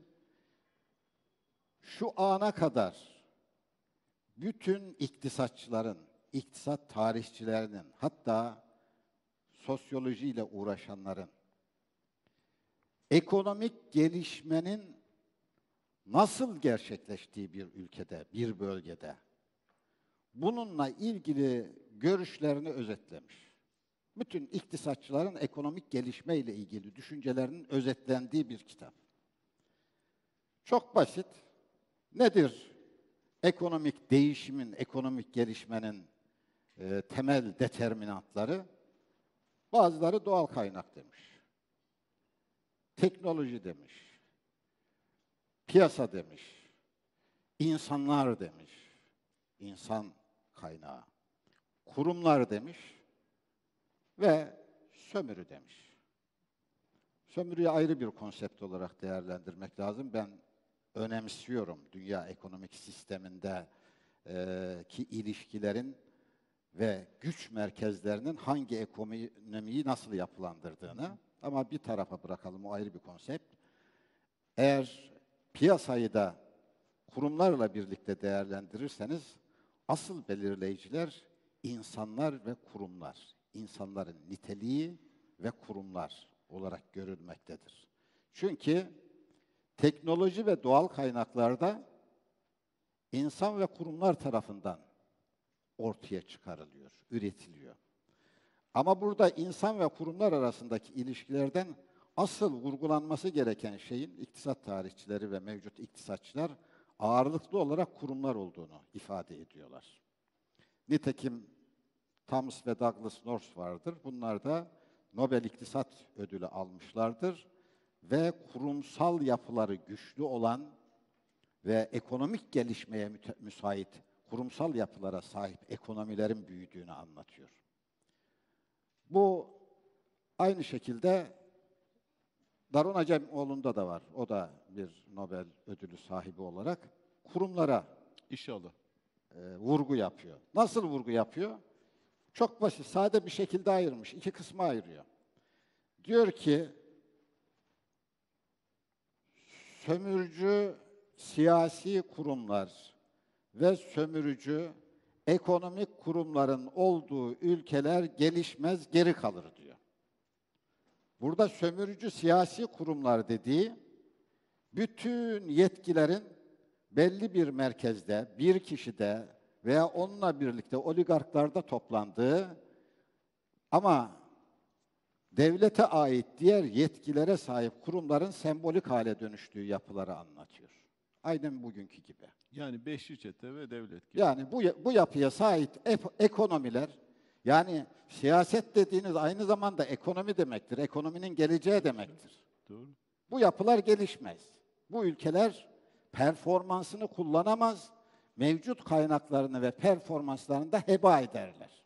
[SPEAKER 5] Şu ana kadar bütün iktisatçıların, iktisat tarihçilerinin, hatta sosyolojiyle uğraşanların ekonomik gelişmenin nasıl gerçekleştiği bir ülkede, bir bölgede bununla ilgili görüşlerini özetlemiş. Bütün iktisatçıların ekonomik gelişme ile ilgili düşüncelerinin özetlendiği bir kitap. Çok basit. Nedir ekonomik değişimin, ekonomik gelişmenin temel determinantları, bazıları doğal kaynak demiş, teknoloji demiş, piyasa demiş, insanlar demiş, insan kaynağı, kurumlar demiş ve sömürü demiş. Sömürüyü ayrı bir konsept olarak değerlendirmek lazım. Ben önemsiyorum dünya ekonomik sisteminde ki ilişkilerin ve güç merkezlerinin hangi ekonomiyi nasıl yapılandırdığını. Ama bir tarafa bırakalım, o ayrı bir konsept. Eğer piyasayı da kurumlarla birlikte değerlendirirseniz, asıl belirleyiciler insanlar ve kurumlar. İnsanların niteliği ve kurumlar olarak görülmektedir. Çünkü teknoloji ve doğal kaynaklarda insan ve kurumlar tarafından ortaya çıkarılıyor, üretiliyor. Ama burada insan ve kurumlar arasındaki ilişkilerden asıl vurgulanması gereken şeyin iktisat tarihçileri ve mevcut iktisatçılar ağırlıklı olarak kurumlar olduğunu ifade ediyorlar. Nitekim Thomas ve Douglas North vardır. Bunlar da Nobel İktisat Ödülü almışlardır ve kurumsal yapıları güçlü olan ve ekonomik gelişmeye müsait kurumsal yapılara sahip ekonomilerin büyüdüğünü anlatıyor. Bu aynı şekilde Darun Acemoğlu'nda da var. O da bir Nobel ödülü sahibi olarak kurumlara
[SPEAKER 2] İnşallah.
[SPEAKER 5] vurgu yapıyor. Nasıl vurgu yapıyor? Çok basit, sade bir şekilde ayırmış. İki kısma ayırıyor. Diyor ki, sömürücü siyasi kurumlar ve sömürücü ekonomik kurumların olduğu ülkeler gelişmez, geri kalır diyor. Burada sömürücü siyasi kurumlar dediği, bütün yetkilerin belli bir merkezde, bir kişide veya onunla birlikte oligarklarda toplandığı ama devlete ait diğer yetkilere sahip kurumların sembolik hale dönüştüğü yapıları anlatıyor. Aynen bugünkü gibi.
[SPEAKER 2] Yani beşli çete ve devlet gibi.
[SPEAKER 5] Yani bu yapıya sahip ekonomiler, yani siyaset dediğiniz aynı zamanda ekonomi demektir. Ekonominin geleceği demektir.
[SPEAKER 2] Doğru.
[SPEAKER 5] Bu yapılar gelişmez. Bu ülkeler performansını kullanamaz, mevcut kaynaklarını ve performanslarını da heba ederler.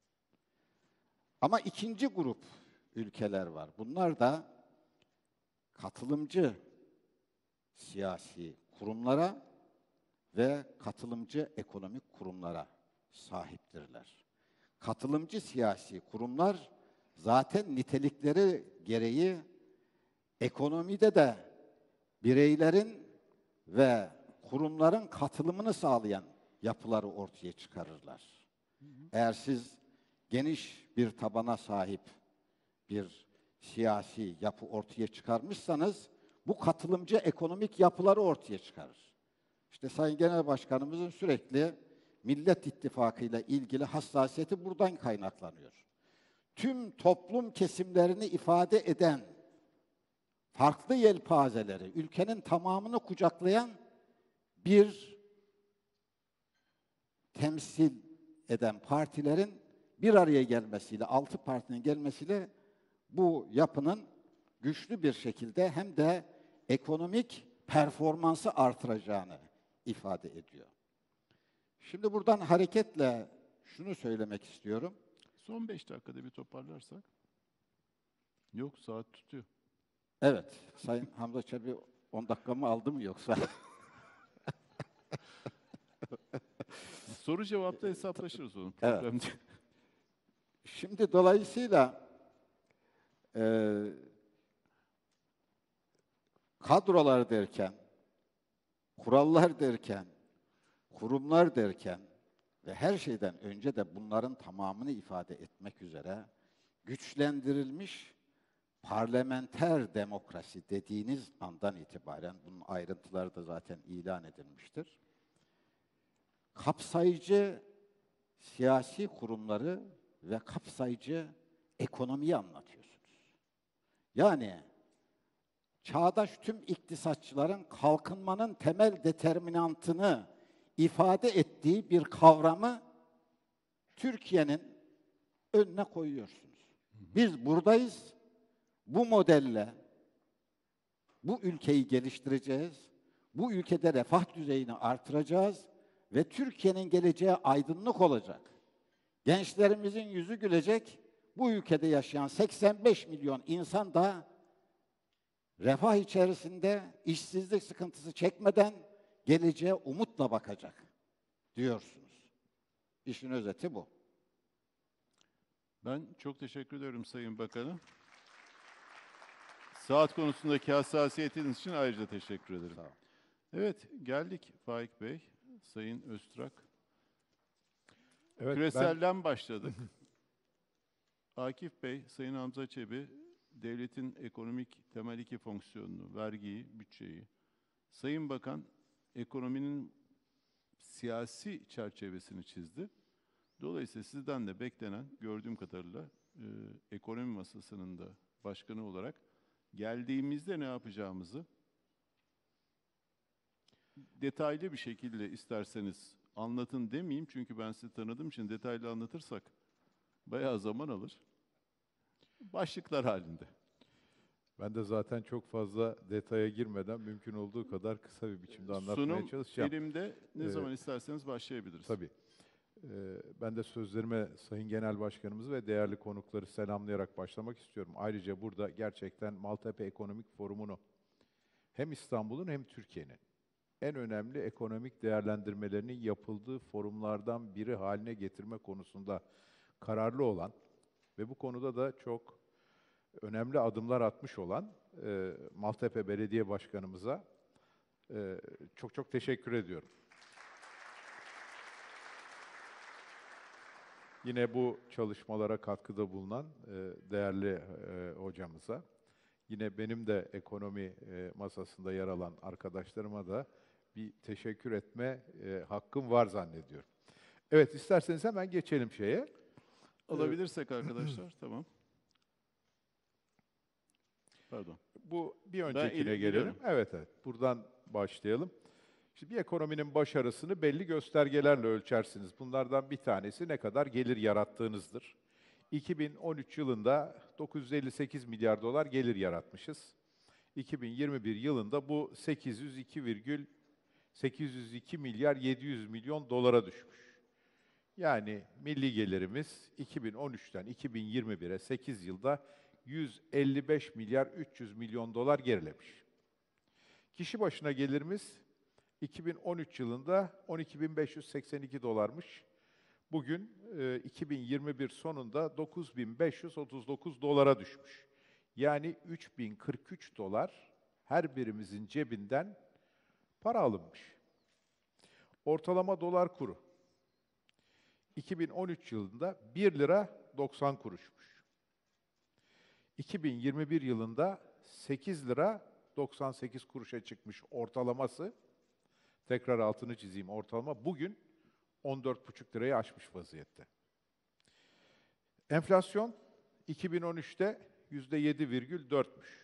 [SPEAKER 5] Ama ikinci grup ülkeler var. Bunlar da katılımcı siyasi kurumlara ve katılımcı ekonomik kurumlara sahiptirler. Katılımcı siyasi kurumlar zaten nitelikleri gereği ekonomide de bireylerin ve kurumların katılımını sağlayan yapıları ortaya çıkarırlar. Eğer siz geniş bir tabana sahip bir siyasi yapı ortaya çıkarmışsanız, bu katılımcı ekonomik yapıları ortaya çıkarır. İşte Sayın Genel Başkanımızın sürekli Millet İttifakı ile ilgili hassasiyeti buradan kaynaklanıyor. Tüm toplum kesimlerini ifade eden, farklı yelpazeleri, ülkenin tamamını kucaklayan bir temsil eden partilerin bir araya gelmesiyle, 6 partinin gelmesiyle bu yapının güçlü bir şekilde hem de ekonomik performansı artıracağını ifade ediyor. Şimdi buradan hareketle şunu söylemek istiyorum.
[SPEAKER 2] Son 5 dakikada bir toparlarsak. Yok, saat tutuyor.
[SPEAKER 5] Evet, Sayın Hamza Çebi 10 dakikamı aldı mı yoksa?
[SPEAKER 2] Soru cevapta hesaplaşırız onun.
[SPEAKER 5] Evet.
[SPEAKER 2] Problem değil.
[SPEAKER 5] Şimdi dolayısıyla kadrolar derken, kurallar derken, kurumlar derken ve her şeyden önce de bunların tamamını ifade etmek üzere güçlendirilmiş parlamenter demokrasi dediğiniz andan itibaren, bunun ayrıntıları da zaten ilan edilmiştir, kapsayıcı siyasi kurumları ve kapsayıcı ekonomiyi anlatıyorsunuz. Yani çağdaş tüm iktisatçıların kalkınmanın temel determinantını ifade ettiği bir kavramı Türkiye'nin önüne koyuyorsunuz. Biz buradayız. Bu modelle bu ülkeyi geliştireceğiz. Bu ülkede refah düzeyini artıracağız ve Türkiye'nin geleceği aydınlık olacak. Gençlerimizin yüzü gülecek. Bu ülkede yaşayan 85 milyon insan da refah içerisinde işsizlik sıkıntısı çekmeden geleceğe umutla bakacak diyorsunuz. İşin özeti bu.
[SPEAKER 2] Ben çok teşekkür ediyorum Sayın Bakanım. Saat konusundaki hassasiyetiniz için ayrıca teşekkür ederim.
[SPEAKER 5] Sağ olun.
[SPEAKER 2] Evet, geldik Faik Bey, Sayın Öztürk.
[SPEAKER 6] Evet,
[SPEAKER 2] Küreselden başladık. Akif Bey, Sayın Hamza Çebi, devletin ekonomik temel iki fonksiyonunu, vergiyi, bütçeyi. Sayın Bakan, ekonominin siyasi çerçevesini çizdi. Dolayısıyla sizden de beklenen, gördüğüm kadarıyla ekonomi masasının da başkanı olarak geldiğimizde ne yapacağımızı detaylı bir şekilde isterseniz anlatın demeyeyim. Çünkü ben sizi tanıdığım için detaylı anlatırsak bayağı zaman alır. Başlıklar halinde.
[SPEAKER 6] ben de zaten çok fazla detaya girmeden mümkün olduğu kadar kısa bir biçimde anlatmaya
[SPEAKER 2] Sunum
[SPEAKER 6] çalışacağım.
[SPEAKER 2] elimde. Ne zaman isterseniz başlayabiliriz.
[SPEAKER 6] Tabii. Ben de sözlerime Sayın Genel Başkanımızı ve değerli konukları selamlayarak başlamak istiyorum. Ayrıca burada gerçekten Maltepe Ekonomik Forumu'nu hem İstanbul'un hem Türkiye'nin en önemli ekonomik değerlendirmelerinin yapıldığı forumlardan biri haline getirme konusunda kararlı olan ve bu konuda da çok önemli adımlar atmış olan Maltepe Belediye Başkanımıza çok çok teşekkür ediyorum. Yine bu çalışmalara katkıda bulunan değerli hocamıza, yine benim de ekonomi masasında yer alan arkadaşlarıma da bir teşekkür etme hakkım var zannediyorum. Evet, isterseniz hemen geçelim şeye.
[SPEAKER 2] Alabilirsek arkadaşlar, tamam. Pardon.
[SPEAKER 6] Bu bir öncekine gelelim.
[SPEAKER 2] geliyorum.
[SPEAKER 6] Evet, buradan başlayalım. Şimdi bir ekonominin başarısını belli göstergelerle ölçersiniz. Bunlardan bir tanesi ne kadar gelir yarattığınızdır. 2013 yılında 958 milyar dolar gelir yaratmışız. 2021 yılında bu 802 milyar 700 milyon dolara düşmüş. Yani milli gelirimiz 2013'ten 2021'e 8 yılda 155 milyar 300 milyon dolar gerilemiş. Kişi başına gelirimiz 2013 yılında 12.582 dolarmış. Bugün 2021 sonunda 9.539 dolara düşmüş. Yani 3.043 dolar her birimizin cebinden para alınmış. Ortalama dolar kuru 2013 yılında 1 lira 90 kuruşmuş. 2021 yılında 8 lira 98 kuruşa çıkmış ortalaması. Tekrar altını çizeyim, ortalama bugün 14,5 lirayı aşmış vaziyette. Enflasyon 2013'te %7,4'müş.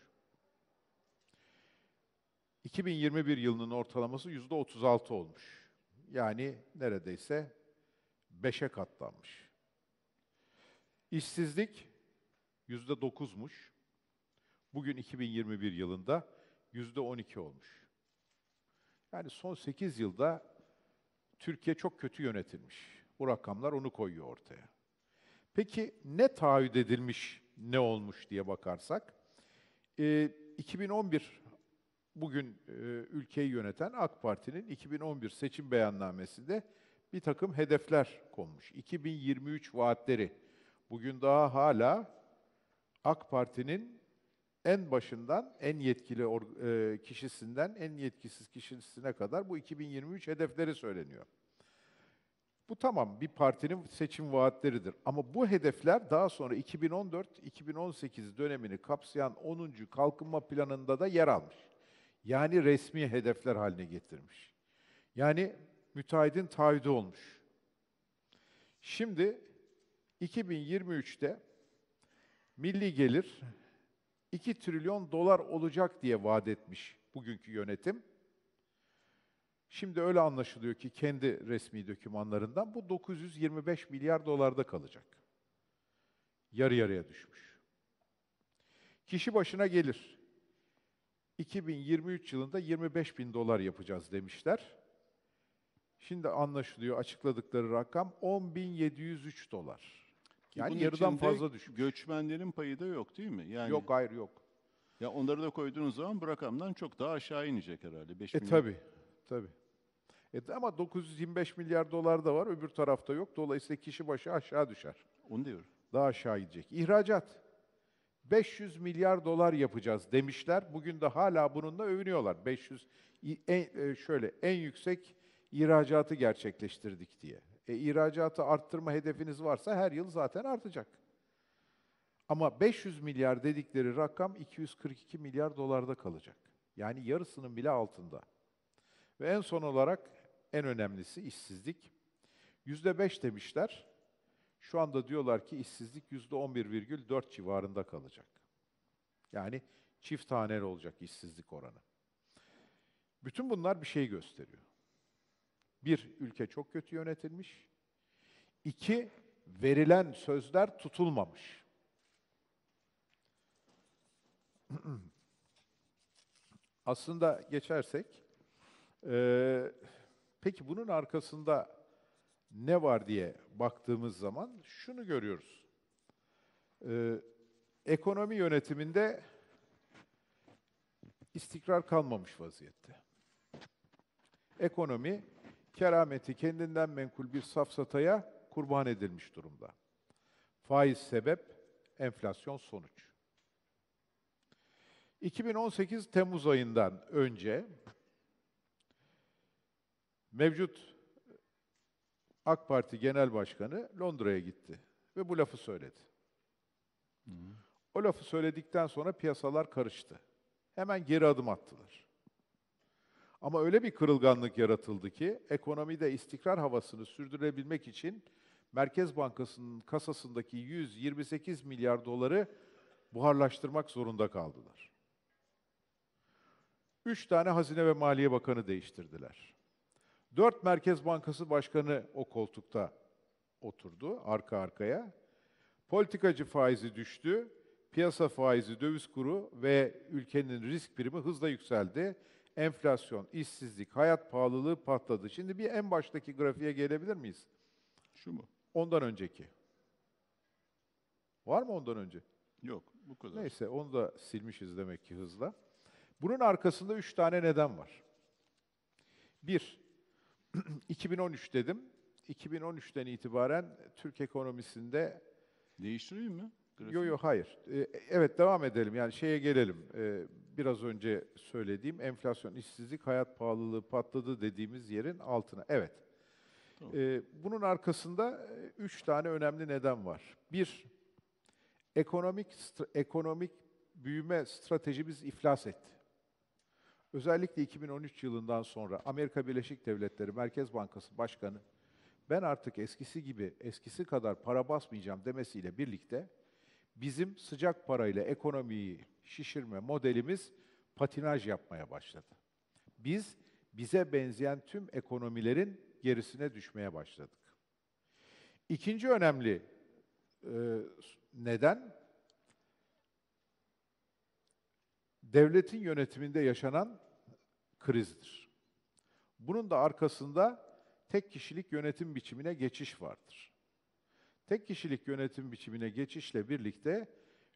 [SPEAKER 6] 2021 yılının ortalaması %36 olmuş. Yani neredeyse 5'e katlanmış. İşsizlik %9'muş. Bugün 2021 yılında %12 olmuş. Yani son 8 yılda Türkiye çok kötü yönetilmiş. Bu rakamlar onu koyuyor ortaya. Peki ne taahhüt edilmiş, ne olmuş diye bakarsak, 2011 bugün ülkeyi yöneten AK Parti'nin 2011 seçim beyannamesinde bir takım hedefler konmuş. 2023 vaatleri. Bugün daha hala AK Parti'nin en başından en yetkili kişisinden en yetkisiz kişisine kadar bu 2023 hedefleri söyleniyor. Bu tamam, bir partinin seçim vaatleridir. Ama bu hedefler daha sonra 2014-2018 dönemini kapsayan 10. Kalkınma Planı'nda da yer almış. Yani resmi hedefler haline getirmiş. Yani müteahhidin taahhüdü olmuş. Şimdi 2023'te milli gelir 2 trilyon dolar olacak diye vaat etmiş bugünkü yönetim. Şimdi öyle anlaşılıyor ki kendi resmi dokümanlarından bu 925 milyar dolarda kalacak. Yarı yarıya düşmüş. Kişi başına gelir. 2023 yılında 25 bin dolar yapacağız demişler. Şimdi anlaşılıyor açıkladıkları rakam 10.703 dolar.
[SPEAKER 2] Ki
[SPEAKER 6] Yani
[SPEAKER 2] bunun
[SPEAKER 6] yarıdan
[SPEAKER 2] içinde
[SPEAKER 6] fazla düşmüş.
[SPEAKER 2] göçmenlerin payı da yok değil mi? Yani
[SPEAKER 6] Yok, hayır yok.
[SPEAKER 2] ya onları da koyduğunuz zaman bu rakamdan çok daha aşağı inecek herhalde. 5 milyon.
[SPEAKER 6] Tabii, tabii. Ama 925 milyar dolar da var, öbür tarafta yok. Dolayısıyla kişi başı aşağı düşer.
[SPEAKER 2] Onu diyorum.
[SPEAKER 6] Daha aşağı gidecek. İhracat. 500 milyar dolar yapacağız demişler. Bugün de hala bununla övünüyorlar. 500 en yüksek ihracatı gerçekleştirdik diye. İhracatı arttırma hedefiniz varsa her yıl zaten artacak. Ama 500 milyar dedikleri rakam 242 milyar dolarda kalacak. Yani yarısının bile altında. Ve en son olarak en önemlisi işsizlik. %5 demişler. Şu anda diyorlar ki işsizlik %11,4 civarında kalacak. Yani çift haneli olacak işsizlik oranı. Bütün bunlar bir şey gösteriyor. Bir, ülke çok kötü yönetilmiş. İki, verilen sözler tutulmamış. Aslında geçersek, peki bunun arkasında ne var diye baktığımız zaman şunu görüyoruz. Ekonomi yönetiminde istikrar kalmamış vaziyette. Ekonomi, kerameti kendinden menkul bir safsataya kurban edilmiş durumda. Faiz sebep, enflasyon sonuç. 2018 Temmuz ayından önce mevcut AK Parti Genel Başkanı Londra'ya gitti ve bu lafı söyledi. O lafı söyledikten sonra piyasalar karıştı. Hemen geri adım attılar. Ama öyle bir kırılganlık yaratıldı ki ekonomide istikrar havasını sürdürebilmek için Merkez Bankası'nın kasasındaki 128 milyar doları buharlaştırmak zorunda kaldılar. 3 tane Hazine ve Maliye Bakanı değiştirdiler. 4 Merkez Bankası Başkanı o koltukta oturdu arka arkaya. Politikacı faizi düştü, piyasa faizi, döviz kuru ve ülkenin risk primi hızla yükseldi. Enflasyon, işsizlik, hayat pahalılığı patladı. Şimdi bir en baştaki grafiğe gelebilir miyiz?
[SPEAKER 2] Şu mu?
[SPEAKER 6] Ondan önceki. Var mı ondan önce?
[SPEAKER 2] Yok, bu kadar.
[SPEAKER 6] Neyse, onu da silmişiz demek ki hızla. Bunun arkasında 3 tane neden var. 1, 2013 dedim. 2013'ten itibaren Türk ekonomisinde...
[SPEAKER 2] Değiştireyim mi? Grafiği?
[SPEAKER 6] Yok, hayır. Evet, devam edelim. Yani şeye gelelim. Biraz önce söylediğim enflasyon, işsizlik, hayat pahalılığı patladı dediğimiz yerin altına. Evet.
[SPEAKER 2] Tamam.
[SPEAKER 6] Bunun arkasında 3 tane önemli neden var. 1, ekonomik büyüme stratejimiz iflas etti. Özellikle 2013 yılından sonra Amerika Birleşik Devletleri Merkez Bankası Başkanı ben artık eskisi kadar para basmayacağım demesiyle birlikte bizim sıcak parayla ekonomiyi şişirme modelimiz patinaj yapmaya başladı. Bize benzeyen tüm ekonomilerin gerisine düşmeye başladık. İkinci önemli neden, devletin yönetiminde yaşanan krizdir. Bunun da arkasında tek kişilik yönetim biçimine geçiş vardır. Tek kişilik yönetim biçimine geçişle birlikte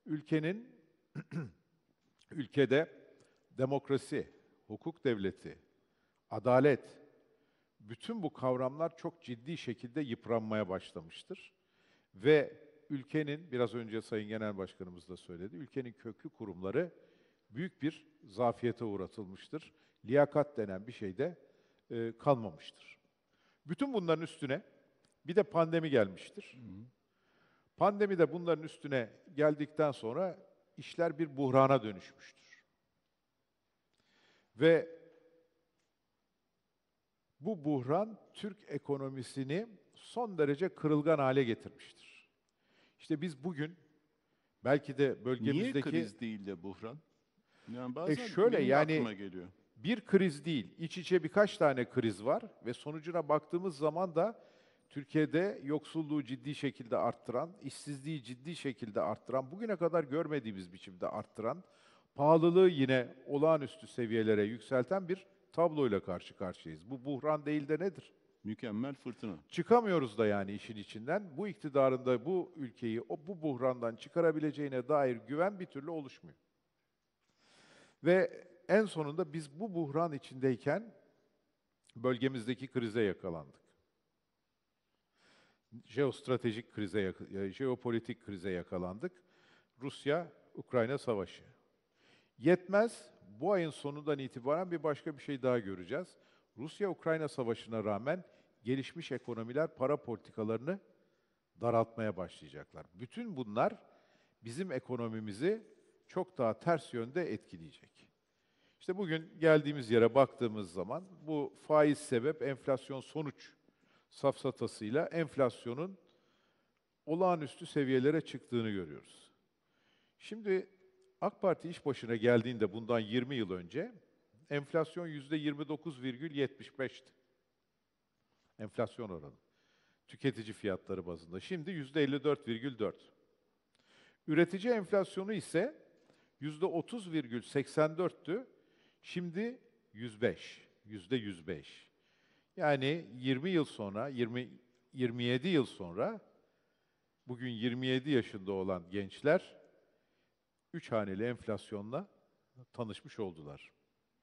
[SPEAKER 6] ülkede demokrasi, hukuk devleti, adalet, bütün bu kavramlar çok ciddi şekilde yıpranmaya başlamıştır. Ve ülkenin, biraz önce Sayın Genel Başkanımız da söyledi, ülkenin köklü kurumları büyük bir zafiyete uğratılmıştır. Liyakat denen bir şey de kalmamıştır. Bütün bunların üstüne bir de pandemi gelmiştir. Pandemi de bunların üstüne geldikten sonra işler bir buhrana dönüşmüştür. Ve bu buhran Türk ekonomisini son derece kırılgan hale getirmiştir. İşte biz bugün belki de
[SPEAKER 2] Niye
[SPEAKER 6] bölgemizdeki...
[SPEAKER 2] kriz değil de buhran? Yani bazen
[SPEAKER 6] şöyle,
[SPEAKER 2] benim de
[SPEAKER 6] yani
[SPEAKER 2] aklıma geliyor.
[SPEAKER 6] bir kriz değil, iç içe birkaç tane kriz var ve sonucuna baktığımız zaman da Türkiye'de yoksulluğu ciddi şekilde arttıran, işsizliği ciddi şekilde arttıran, bugüne kadar görmediğimiz biçimde arttıran, pahalılığı yine olağanüstü seviyelere yükselten bir tabloyla karşı karşıyayız. Bu buhran değil de nedir?
[SPEAKER 2] Mükemmel fırtına.
[SPEAKER 6] Çıkamıyoruz da yani işin içinden. Bu iktidarın da bu ülkeyi bu buhrandan çıkarabileceğine dair güven bir türlü oluşmuyor. Ve en sonunda biz bu buhran içindeyken bölgemizdeki krize yakalandık. Jeostratejik krize, jeopolitik krize yakalandık. Rusya-Ukrayna savaşı. Yetmez, bu ayın sonundan itibaren bir başka bir şey daha göreceğiz. Rusya-Ukrayna savaşına rağmen gelişmiş ekonomiler para politikalarını daraltmaya başlayacaklar. Bütün bunlar bizim ekonomimizi çok daha ters yönde etkileyecek. İşte bugün geldiğimiz yere baktığımız zaman bu faiz sebep enflasyon sonuç safsatasıyla enflasyonun olağanüstü seviyelere çıktığını görüyoruz. Şimdi AK Parti iş başına geldiğinde bundan 20 yıl önce enflasyon %29,75'ti. Enflasyon oranı. Tüketici fiyatları bazında. Şimdi %54,4. Üretici enflasyonu ise %30,84'tü. Şimdi 105, %105. Yani 20 yıl sonra, 27 yıl sonra bugün 27 yaşında olan gençler 3 haneli enflasyonla tanışmış oldular.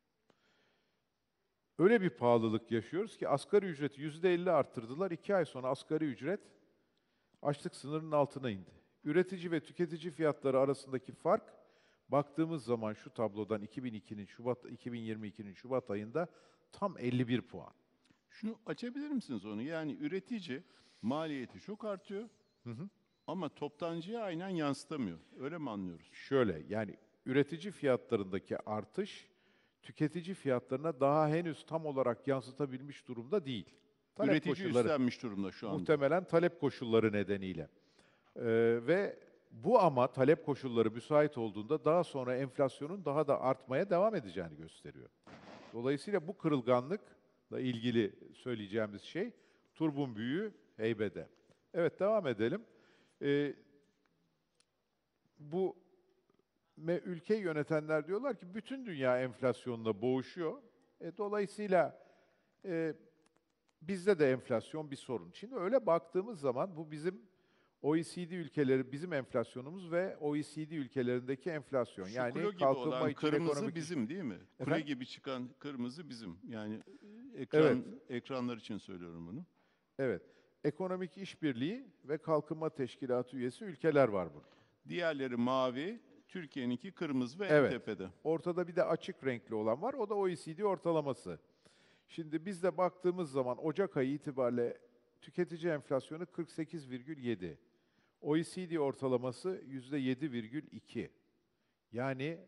[SPEAKER 6] Öyle bir pahalılık yaşıyoruz ki asgari ücreti %50 arttırdılar. 2 ay sonra asgari ücret açlık sınırının altına indi. Üretici ve tüketici fiyatları arasındaki fark baktığımız zaman şu tablodan 2022'nin Şubat ayında tam 51 puan.
[SPEAKER 2] Şunu açabilir misiniz onu? Yani üretici maliyeti çok artıyor ama toptancıya aynen yansıtamıyor. Öyle mi anlıyoruz?
[SPEAKER 6] Şöyle yani üretici fiyatlarındaki artış tüketici fiyatlarına daha henüz tam olarak yansıtabilmiş durumda değil.
[SPEAKER 2] Üretici üstlenmiş durumda şu anda.
[SPEAKER 6] Muhtemelen talep koşulları nedeniyle. Ve bu ama talep koşulları müsait olduğunda daha sonra enflasyonun daha da artmaya devam edeceğini gösteriyor. Dolayısıyla bu kırılganlıkla ilgili söyleyeceğimiz şey turbun büyüğü heybede. Evet devam edelim. Bu ülkeyi yönetenler diyorlar ki bütün dünya enflasyonla boğuşuyor. Dolayısıyla bizde de enflasyon bir sorun. Şimdi öyle baktığımız zaman bu bizim OECD ülkeleri, bizim enflasyonumuz ve OECD ülkelerindeki enflasyon.
[SPEAKER 2] Şu
[SPEAKER 6] yani
[SPEAKER 2] kule gibi
[SPEAKER 6] kalkınma
[SPEAKER 2] olan
[SPEAKER 6] için
[SPEAKER 2] kırmızı
[SPEAKER 6] ekonomik...
[SPEAKER 2] bizim değil mi? Kule
[SPEAKER 6] Efendim?
[SPEAKER 2] gibi çıkan kırmızı bizim. Yani
[SPEAKER 6] Evet.
[SPEAKER 2] ekranlar için söylüyorum bunu.
[SPEAKER 6] Evet. Ekonomik işbirliği ve kalkınma teşkilatı üyesi ülkeler var burada.
[SPEAKER 2] Diğerleri mavi, Türkiye'ninki kırmızı ve
[SPEAKER 6] Evet.
[SPEAKER 2] en tepede.
[SPEAKER 6] Ortada bir de açık renkli olan var. O da OECD ortalaması. Şimdi biz de baktığımız zaman Ocak ayı itibariyle tüketici enflasyonu 48,7. OECD ortalaması %7,2. Yani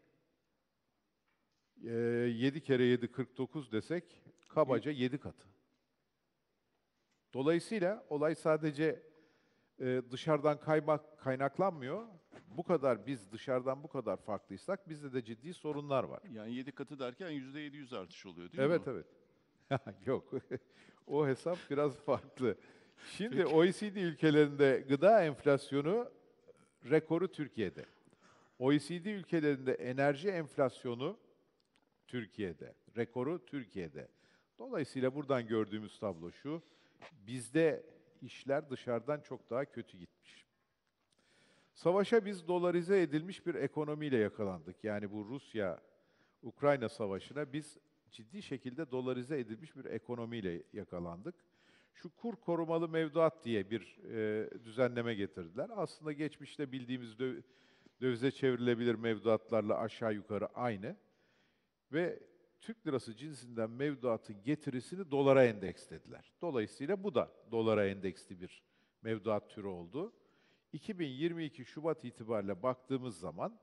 [SPEAKER 6] 7 kere 7 49 desek kabaca 7 katı. Dolayısıyla olay sadece dışarıdan kaynaklanmıyor. Biz dışarıdan bu kadar farklıysak bizde de ciddi sorunlar var.
[SPEAKER 2] Yani 7 katı derken %700 artış oluyor değil mi?
[SPEAKER 6] Evet, evet. Yok. O hesap biraz farklı. Şimdi OECD ülkelerinde gıda enflasyonu rekoru Türkiye'de. OECD ülkelerinde enerji enflasyonu Türkiye'de. Rekoru Türkiye'de. Dolayısıyla buradan gördüğümüz tablo şu. Bizde işler dışarıdan çok daha kötü gitmiş. Savaşa biz dolarize edilmiş bir ekonomiyle yakalandık. Yani bu Rusya-Ukrayna savaşına biz ciddi şekilde dolarize edilmiş bir ekonomiyle yakalandık. Şu kur korumalı mevduat diye bir düzenleme getirdiler. Aslında geçmişte bildiğimiz dövize çevrilebilir mevduatlarla aşağı yukarı aynı. Ve Türk lirası cinsinden mevduatın getirisini dolara endekslediler. Dolayısıyla bu da dolara endeksli bir mevduat türü oldu. 2022 Şubat itibariyle baktığımız zaman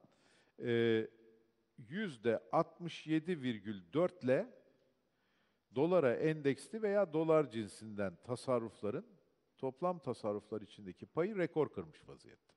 [SPEAKER 6] %67,4 ile dolara endeksli veya dolar cinsinden tasarrufların toplam tasarruflar içindeki payı rekor kırmış vaziyette.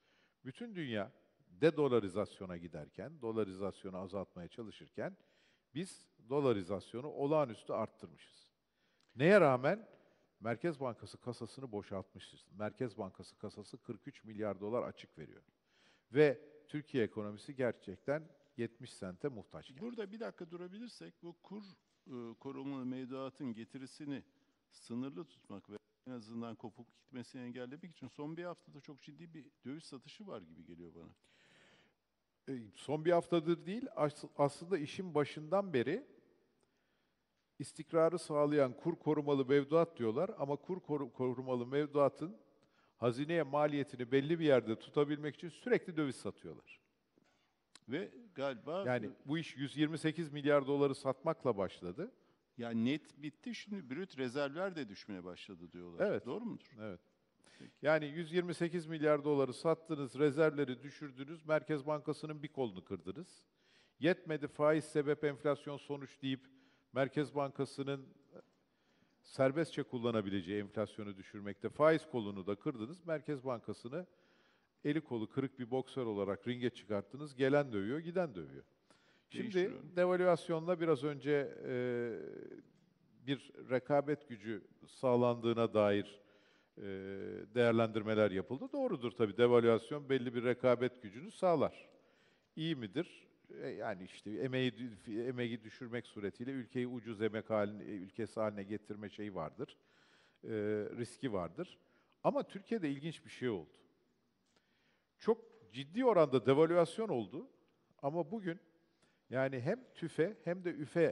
[SPEAKER 6] Bütün dünya dedolarizasyona giderken, dolarizasyonu azaltmaya çalışırken biz dolarizasyonu olağanüstü arttırmışız. Neye rağmen Merkez Bankası kasasını boşaltmışız. Merkez Bankası kasası 43 milyar dolar açık veriyor. Ve Türkiye ekonomisi gerçekten 70 sente muhtaç.
[SPEAKER 2] Burada bir dakika durabilirsek bu kur korumalı mevduatın getirisini sınırlı tutmak ve en azından kopuk gitmesini engellemek için son bir haftada çok ciddi bir döviz satışı var gibi geliyor bana.
[SPEAKER 6] Son bir haftadır değil, aslında işin başından beri istikrarı sağlayan kur korumalı mevduat diyorlar ama korumalı mevduatın hazineye maliyetini belli bir yerde tutabilmek için sürekli döviz satıyorlar.
[SPEAKER 2] Ve galiba
[SPEAKER 6] Yani bu iş 128 milyar doları satmakla başladı.
[SPEAKER 2] yani net bitti, şimdi brüt rezervler de düşmeye başladı diyorlar.
[SPEAKER 6] Evet.
[SPEAKER 2] Doğru mudur?
[SPEAKER 6] Evet. Yani 128 milyar doları sattınız, rezervleri düşürdünüz, Merkez Bankası'nın bir kolunu kırdınız. Yetmedi, faiz sebep enflasyon sonuç deyip Merkez Bankası'nın serbestçe kullanabileceği enflasyonu düşürmekte faiz kolunu da kırdınız. Merkez Bankası'nı eli kolu kırık bir boksör olarak ringe çıkarttınız. Gelen dövüyor, giden dövüyor. Şimdi
[SPEAKER 2] Değiştiriyorum.
[SPEAKER 6] devalüasyonla biraz önce bir rekabet gücü sağlandığına dair değerlendirmeler yapıldı. Doğrudur tabii, devalüasyon belli bir rekabet gücünü sağlar. İyi midir? Yani işte emeği düşürmek suretiyle ülkeyi ucuz emek ülkesi haline getirme şeyi vardır. Riski vardır. Ama Türkiye'de ilginç bir şey oldu. Çok ciddi oranda devalüasyon oldu. Ama bugün yani hem TÜFE hem de üfe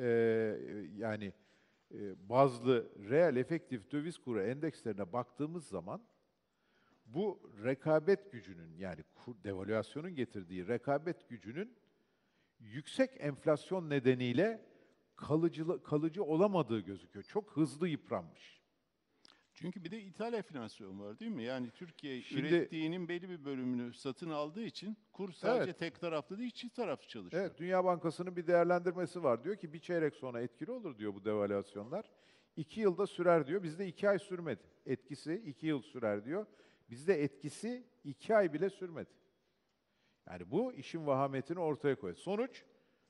[SPEAKER 6] bazlı reel efektif döviz kuru endekslerine baktığımız zaman bu rekabet gücünün, yani devalüasyonun getirdiği rekabet gücünün yüksek enflasyon nedeniyle kalıcı olamadığı gözüküyor. Çok hızlı yıpranmış.
[SPEAKER 2] Çünkü bir de ithal enflasyon var değil mi? Yani Türkiye
[SPEAKER 6] Şimdi-
[SPEAKER 2] ürettiğinin belli bir bölümünü satın aldığı için kur sadece
[SPEAKER 6] Evet.
[SPEAKER 2] tek taraflı değil, çift taraflı çalışıyor.
[SPEAKER 6] Evet, Dünya Bankası'nın bir değerlendirmesi var. Diyor ki bir çeyrek sonra etkili olur diyor bu devalüasyonlar. 2 yılda sürer diyor. Bizde 2 ay sürmedi. Etkisi 2 yıl sürer diyor. Bizde etkisi 2 ay bile sürmedi. Yani bu işin vahametini ortaya koyuyor. Sonuç,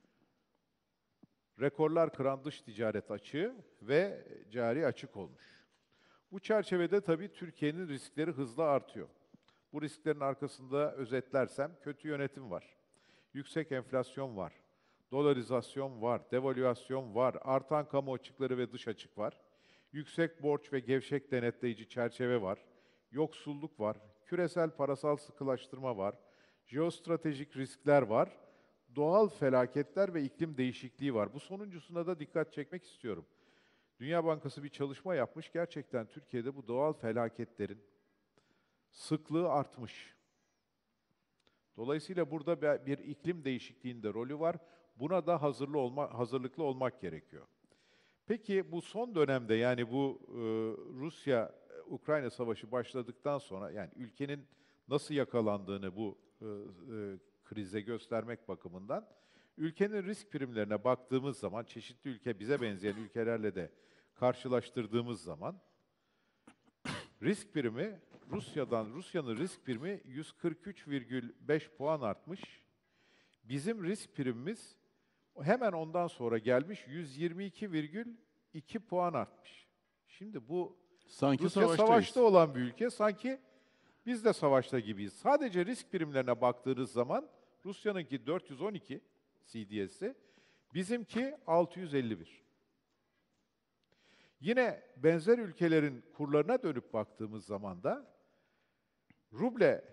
[SPEAKER 6] rekorlar kıran dış ticaret açığı ve cari açık olmuş. Bu çerçevede tabii Türkiye'nin riskleri hızla artıyor. Bu risklerin arkasında özetlersem kötü yönetim var, yüksek enflasyon var, dolarizasyon var, devalüasyon var, artan kamu açıkları ve dış açık var, yüksek borç ve gevşek denetleyici çerçeve var, yoksulluk var, küresel parasal sıkılaştırma var, jeostratejik riskler var, doğal felaketler ve iklim değişikliği var. Bu sonuncusuna da dikkat çekmek istiyorum. Dünya Bankası bir çalışma yapmış. Gerçekten Türkiye'de bu doğal felaketlerin sıklığı artmış. Dolayısıyla burada bir iklim değişikliğinde rolü var. Buna da hazırlıklı olmak gerekiyor. Peki bu son dönemde, yani bu Rusya-Ukrayna savaşı başladıktan sonra, yani ülkenin nasıl yakalandığını bu krize göstermek bakımından, ülkenin risk primlerine baktığımız zaman, çeşitli ülke, bize benzeyen ülkelerle de karşılaştırdığımız zaman, risk primi Rusya'nın risk primi 143,5 puan artmış. Bizim risk primimiz hemen ondan sonra gelmiş 122,2 puan artmış. Şimdi bu
[SPEAKER 2] Sanki
[SPEAKER 6] Rusya
[SPEAKER 2] savaştayız.
[SPEAKER 6] savaşta olan bir ülke, sanki biz de savaşta gibiyiz. Sadece risk primlerine baktığınız zaman Rusya'nınki 412 CDS'i, bizimki 651. Yine benzer ülkelerin kurlarına dönüp baktığımız zaman da ruble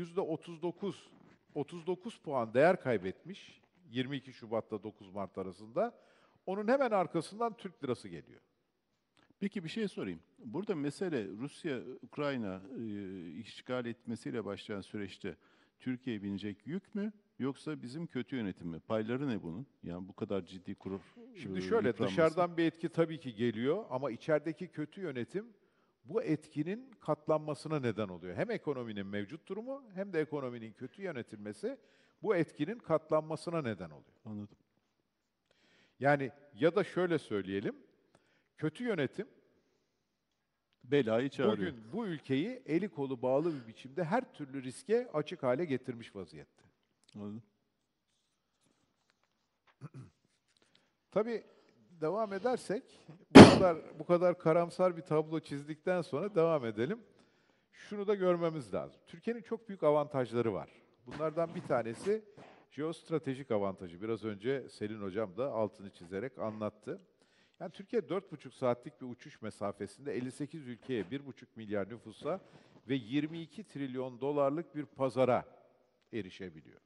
[SPEAKER 6] %39 puan değer kaybetmiş 22 Şubat'ta 9 Mart arasında. Onun hemen arkasından Türk lirası geliyor.
[SPEAKER 2] Peki bir şey sorayım. Burada mesele Rusya, Ukrayna işgal etmesiyle başlayan süreçte Türkiye'ye binecek yük mü? Yoksa bizim kötü yönetim mi? Payları ne bunun? Yani bu kadar ciddi kurur.
[SPEAKER 6] Şimdi şöyle,
[SPEAKER 2] yıpranması.
[SPEAKER 6] dışarıdan bir etki tabii ki geliyor ama içerideki kötü yönetim bu etkinin katlanmasına neden oluyor. Hem ekonominin mevcut durumu hem de ekonominin kötü yönetilmesi bu etkinin katlanmasına neden oluyor.
[SPEAKER 2] Anladım.
[SPEAKER 6] Yani ya da şöyle söyleyelim, kötü yönetim
[SPEAKER 2] Belayı çağırıyor.
[SPEAKER 6] bugün bu ülkeyi eli kolu bağlı bir biçimde her türlü riske açık hale getirmiş vaziyette.
[SPEAKER 2] Anladım.
[SPEAKER 6] Tabii devam edersek bu kadar karamsar bir tablo çizdikten sonra devam edelim. Şunu da görmemiz lazım. Türkiye'nin çok büyük avantajları var. Bunlardan bir tanesi jeostratejik avantajı. Biraz önce Selin Hocam da altını çizerek anlattı. Yani Türkiye 4,5 saatlik bir uçuş mesafesinde 58 ülkeye, 1,5 milyar nüfusa ve 22 trilyon dolarlık bir pazara erişebiliyor.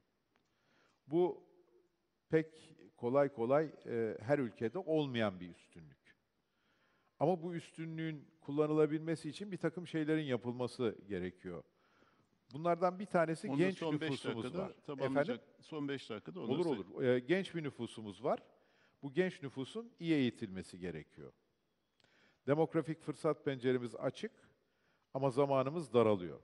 [SPEAKER 6] Bu pek kolay kolay her ülkede olmayan bir üstünlük. Ama bu üstünlüğün kullanılabilmesi için bir takım şeylerin yapılması gerekiyor. Bunlardan bir tanesi
[SPEAKER 2] Onu da
[SPEAKER 6] genç
[SPEAKER 2] son 5
[SPEAKER 6] nüfusumuz
[SPEAKER 2] dakikada
[SPEAKER 6] var.
[SPEAKER 2] tamamlayacak. Son 5 dakikada
[SPEAKER 6] Olur olur. Genç bir nüfusumuz var. Bu genç nüfusun iyi eğitilmesi gerekiyor. Demografik fırsat penceremiz açık ama zamanımız daralıyor.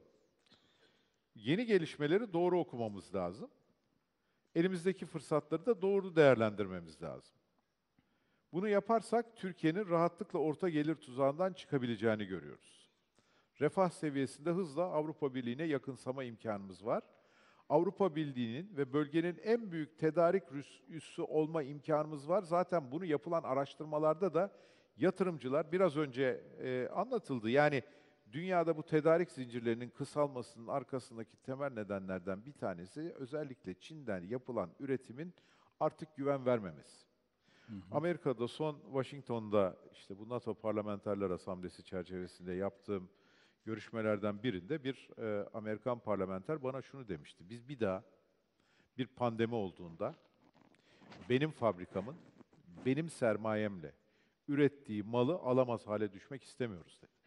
[SPEAKER 6] Yeni gelişmeleri doğru okumamız lazım. Elimizdeki fırsatları da doğru değerlendirmemiz lazım. Bunu yaparsak Türkiye'nin rahatlıkla orta gelir tuzağından çıkabileceğini görüyoruz. Refah seviyesinde hızla Avrupa Birliği'ne yakınsama imkanımız var. Avrupa Birliği'nin ve bölgenin en büyük tedarik üssü olma imkanımız var. Zaten bunu yapılan araştırmalarda da yatırımcılar biraz önce anlatıldı. Yani dünyada bu tedarik zincirlerinin kısalmasının arkasındaki temel nedenlerden bir tanesi özellikle Çin'den yapılan üretimin artık güven vermemesi. Amerika'da son Washington'da işte bu NATO Parlamenterler Asamblesi çerçevesinde yaptığım görüşmelerden birinde bir Amerikan parlamenter bana şunu demişti. Biz bir daha bir pandemi olduğunda benim fabrikamın, benim sermayemle ürettiği malı alamaz hale düşmek istemiyoruz dedi.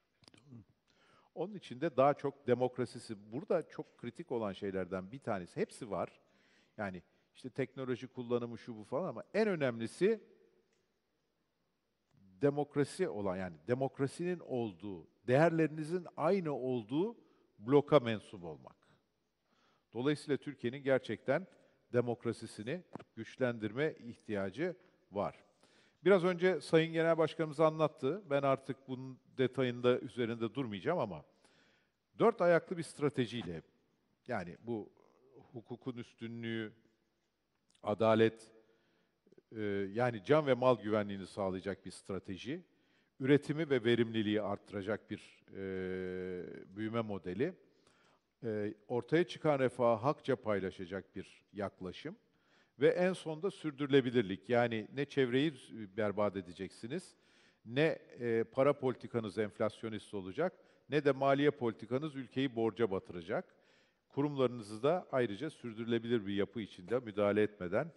[SPEAKER 6] Onun için de daha çok demokrasisi, burada çok kritik olan şeylerden bir tanesi, hepsi var. Yani işte teknoloji kullanımı şu bu falan ama en önemlisi demokrasi olan yani demokrasinin olduğu, değerlerinizin aynı olduğu bloka mensup olmak. Dolayısıyla Türkiye'nin gerçekten demokrasisini güçlendirme ihtiyacı var. Biraz önce Sayın Genel Başkanımız anlattı. Ben artık bunun detayında üzerinde durmayacağım ama 4 ayaklı bir stratejiyle yani bu hukukun üstünlüğü, adalet, yani can ve mal güvenliğini sağlayacak bir strateji, üretimi ve verimliliği arttıracak bir büyüme modeli, ortaya çıkan refahı hakça paylaşacak bir yaklaşım ve en sonunda sürdürülebilirlik. Yani ne çevreyi berbat edeceksiniz, ne para politikanız enflasyonist olacak, ne de maliye politikanız ülkeyi borca batıracak. Kurumlarınızı da ayrıca sürdürülebilir bir yapı içinde müdahale etmeden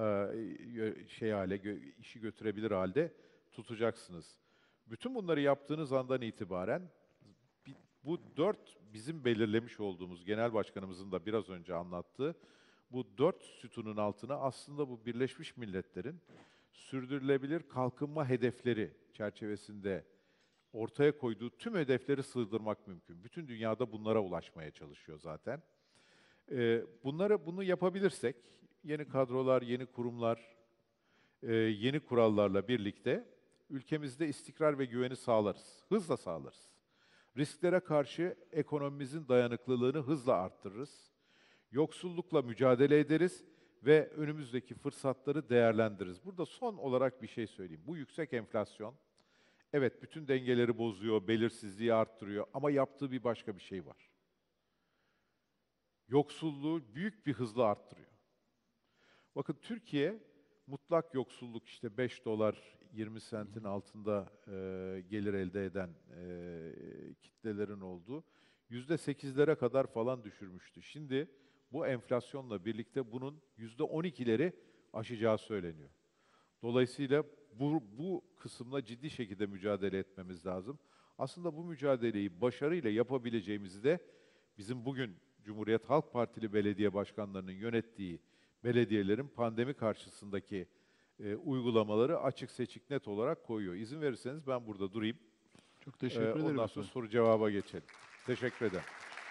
[SPEAKER 6] işi götürebilir halde tutacaksınız. Bütün bunları yaptığınız andan itibaren bu 4 bizim belirlemiş olduğumuz, Genel Başkanımızın da biraz önce anlattığı, bu 4 sütunun altına aslında bu Birleşmiş Milletler'in sürdürülebilir kalkınma hedefleri çerçevesinde ortaya koyduğu tüm hedefleri sığdırmak mümkün. Bütün dünyada bunlara ulaşmaya çalışıyor zaten. Bunu yapabilirsek, yeni kadrolar, yeni kurumlar, yeni kurallarla birlikte ülkemizde istikrar ve güveni sağlarız, hızla sağlarız. Risklere karşı ekonomimizin dayanıklılığını hızla arttırırız. Yoksullukla mücadele ederiz ve önümüzdeki fırsatları değerlendiririz. Burada son olarak bir şey söyleyeyim. Bu yüksek enflasyon, evet bütün dengeleri bozuyor, belirsizliği arttırıyor ama yaptığı bir başka bir şey var. Yoksulluğu büyük bir hızla arttırıyor. Bakın Türkiye mutlak yoksulluk işte 5 dolar 20 sentin altında gelir elde eden kitlelerin olduğu %8'lere kadar falan düşürmüştü. Şimdi bu enflasyonla birlikte bunun %12'leri aşacağı söyleniyor. Dolayısıyla bu kısımla ciddi şekilde mücadele etmemiz lazım. Aslında bu mücadeleyi başarıyla yapabileceğimizi de bizim bugün Cumhuriyet Halk Partili belediye başkanlarının yönettiği belediyelerin pandemi karşısındaki uygulamaları açık seçik net olarak koyuyor. İzin verirseniz ben burada durayım.
[SPEAKER 2] Çok teşekkür ederim.
[SPEAKER 6] Ondan sonra soru cevaba geçelim. Teşekkür ederim.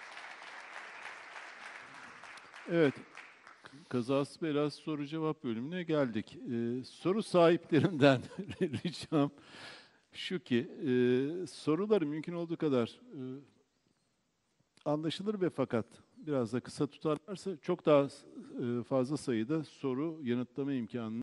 [SPEAKER 2] Evet, kazası belası soru cevap bölümüne geldik. Soru sahiplerinden ricam şu ki soruları mümkün olduğu kadar anlaşılır ve fakat biraz da kısa tutarlarsa çok daha fazla sayıda soru yanıtlama imkanını